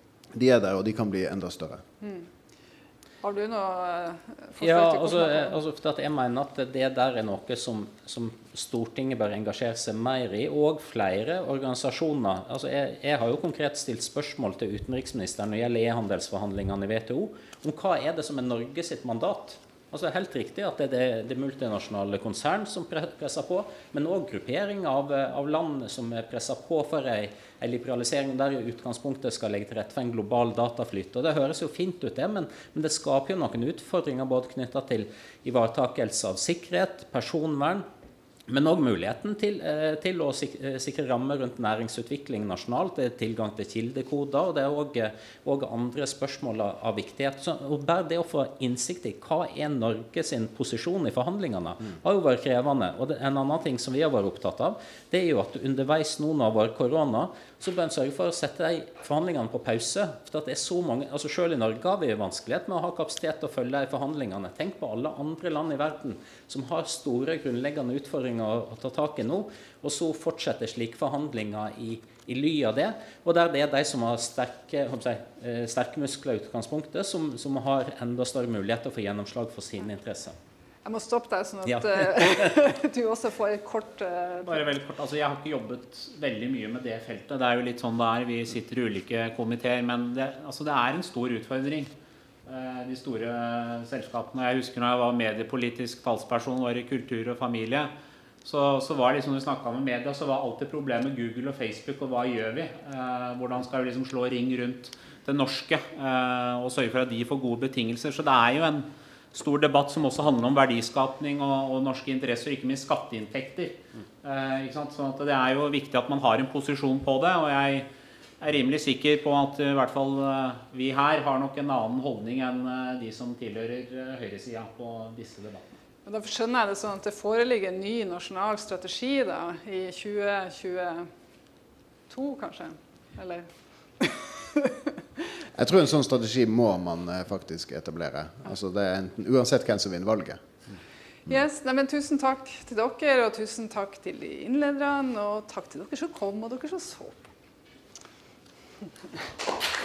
de er der, og de kan bli enda større. Mm. Har du noe forslag ja, til altså, altså, for at jeg mener at det der er noe som, som Stortinget bør engasjere seg mer i, og flere organisasjoner. Altså, jeg, jeg har jo konkret stilt spørsmål til utenriksministeren når det gjelder e-handelsforhandlingene i W T O, om hva er det som er Norge sitt mandat? Altså, det er helt riktig at det er det, det multinasjonale konsern som presser på, men også gruppering av, av land som presser på for en, en liberalisering der i utgangspunktet skal legge til rette for en global dataflyt. Og det høres jo fint ut det, men, men det skaper jo noen utfordringer både knyttet til ivaretakelse av sikkerhet, personvern, men også muligheten til, til å sikre rammer rundt næringsutvikling nasjonalt. Det er tilgang til kildekoder, og det er også, også andre spørsmål av viktighet. Så, og bare det å få innsikt i hva er Norge sin posisjon i forhandlingene, mm. har jo vært krevende. Og det, en annen ting som vi har vært opptatt av, det er jo at underveis nå når det har korona, så bør en sørge for å sette de forhandlingene på pause. For at det er så mange, altså selv i Norge har vi vanskelighet med å ha kapasitet til å følge de forhandlingene. Tenk på alle andre land i verden som har store grunnleggende utfordringer å ta tak i nå, og så fortsetter slike forhandlinger i, i ly av det, og der det er de som har sterke, si, sterke muskler i utgangspunktet, som, som har enda større muligheter for gjennomslag for sine interesser. Jeg må stoppe deg, sånn at ja. Du også får et kort... Uh, Bare veldig kort, altså jeg har ikke jobbet veldig mye med det feltet, det er jo litt sånn det er, vi sitter i ulike komiteer, men det, altså det er en stor utfordring. De store selskapene. Jeg husker når jeg var mediepolitisk talsperson, var i kultur og familie, så, så var det liksom, når vi snakket med media, så var alltid problemet Google og Facebook, og hva gjør vi? Eh, hvordan skal vi liksom slå ring rundt det norske, eh, og sørge for at de får gode betingelser? Så det er jo en stor debatt som også handler om verdiskapning og, og norske interesser, og ikke minst skatteinntekter. Eh, ikke sant? Så at det er jo viktig at man har en posisjon på det, og jeg er rimelig sikker på at i hvert fall vi her har nok en annen holdning enn de som tilhører høyresiden på disse debattene. Men da skjønner jeg det sånn at det foreligger en ny nasjonal strategi da, i tjue tjueto kanskje, eller? Jeg tror en sånn strategi må man faktisk etablere. Altså det er enten, uansett hvem som vinner valget. Yes, nei, men tusen takk til dere, og tusen takk til de innlederne, og takk til dere som kom, og dere som så på.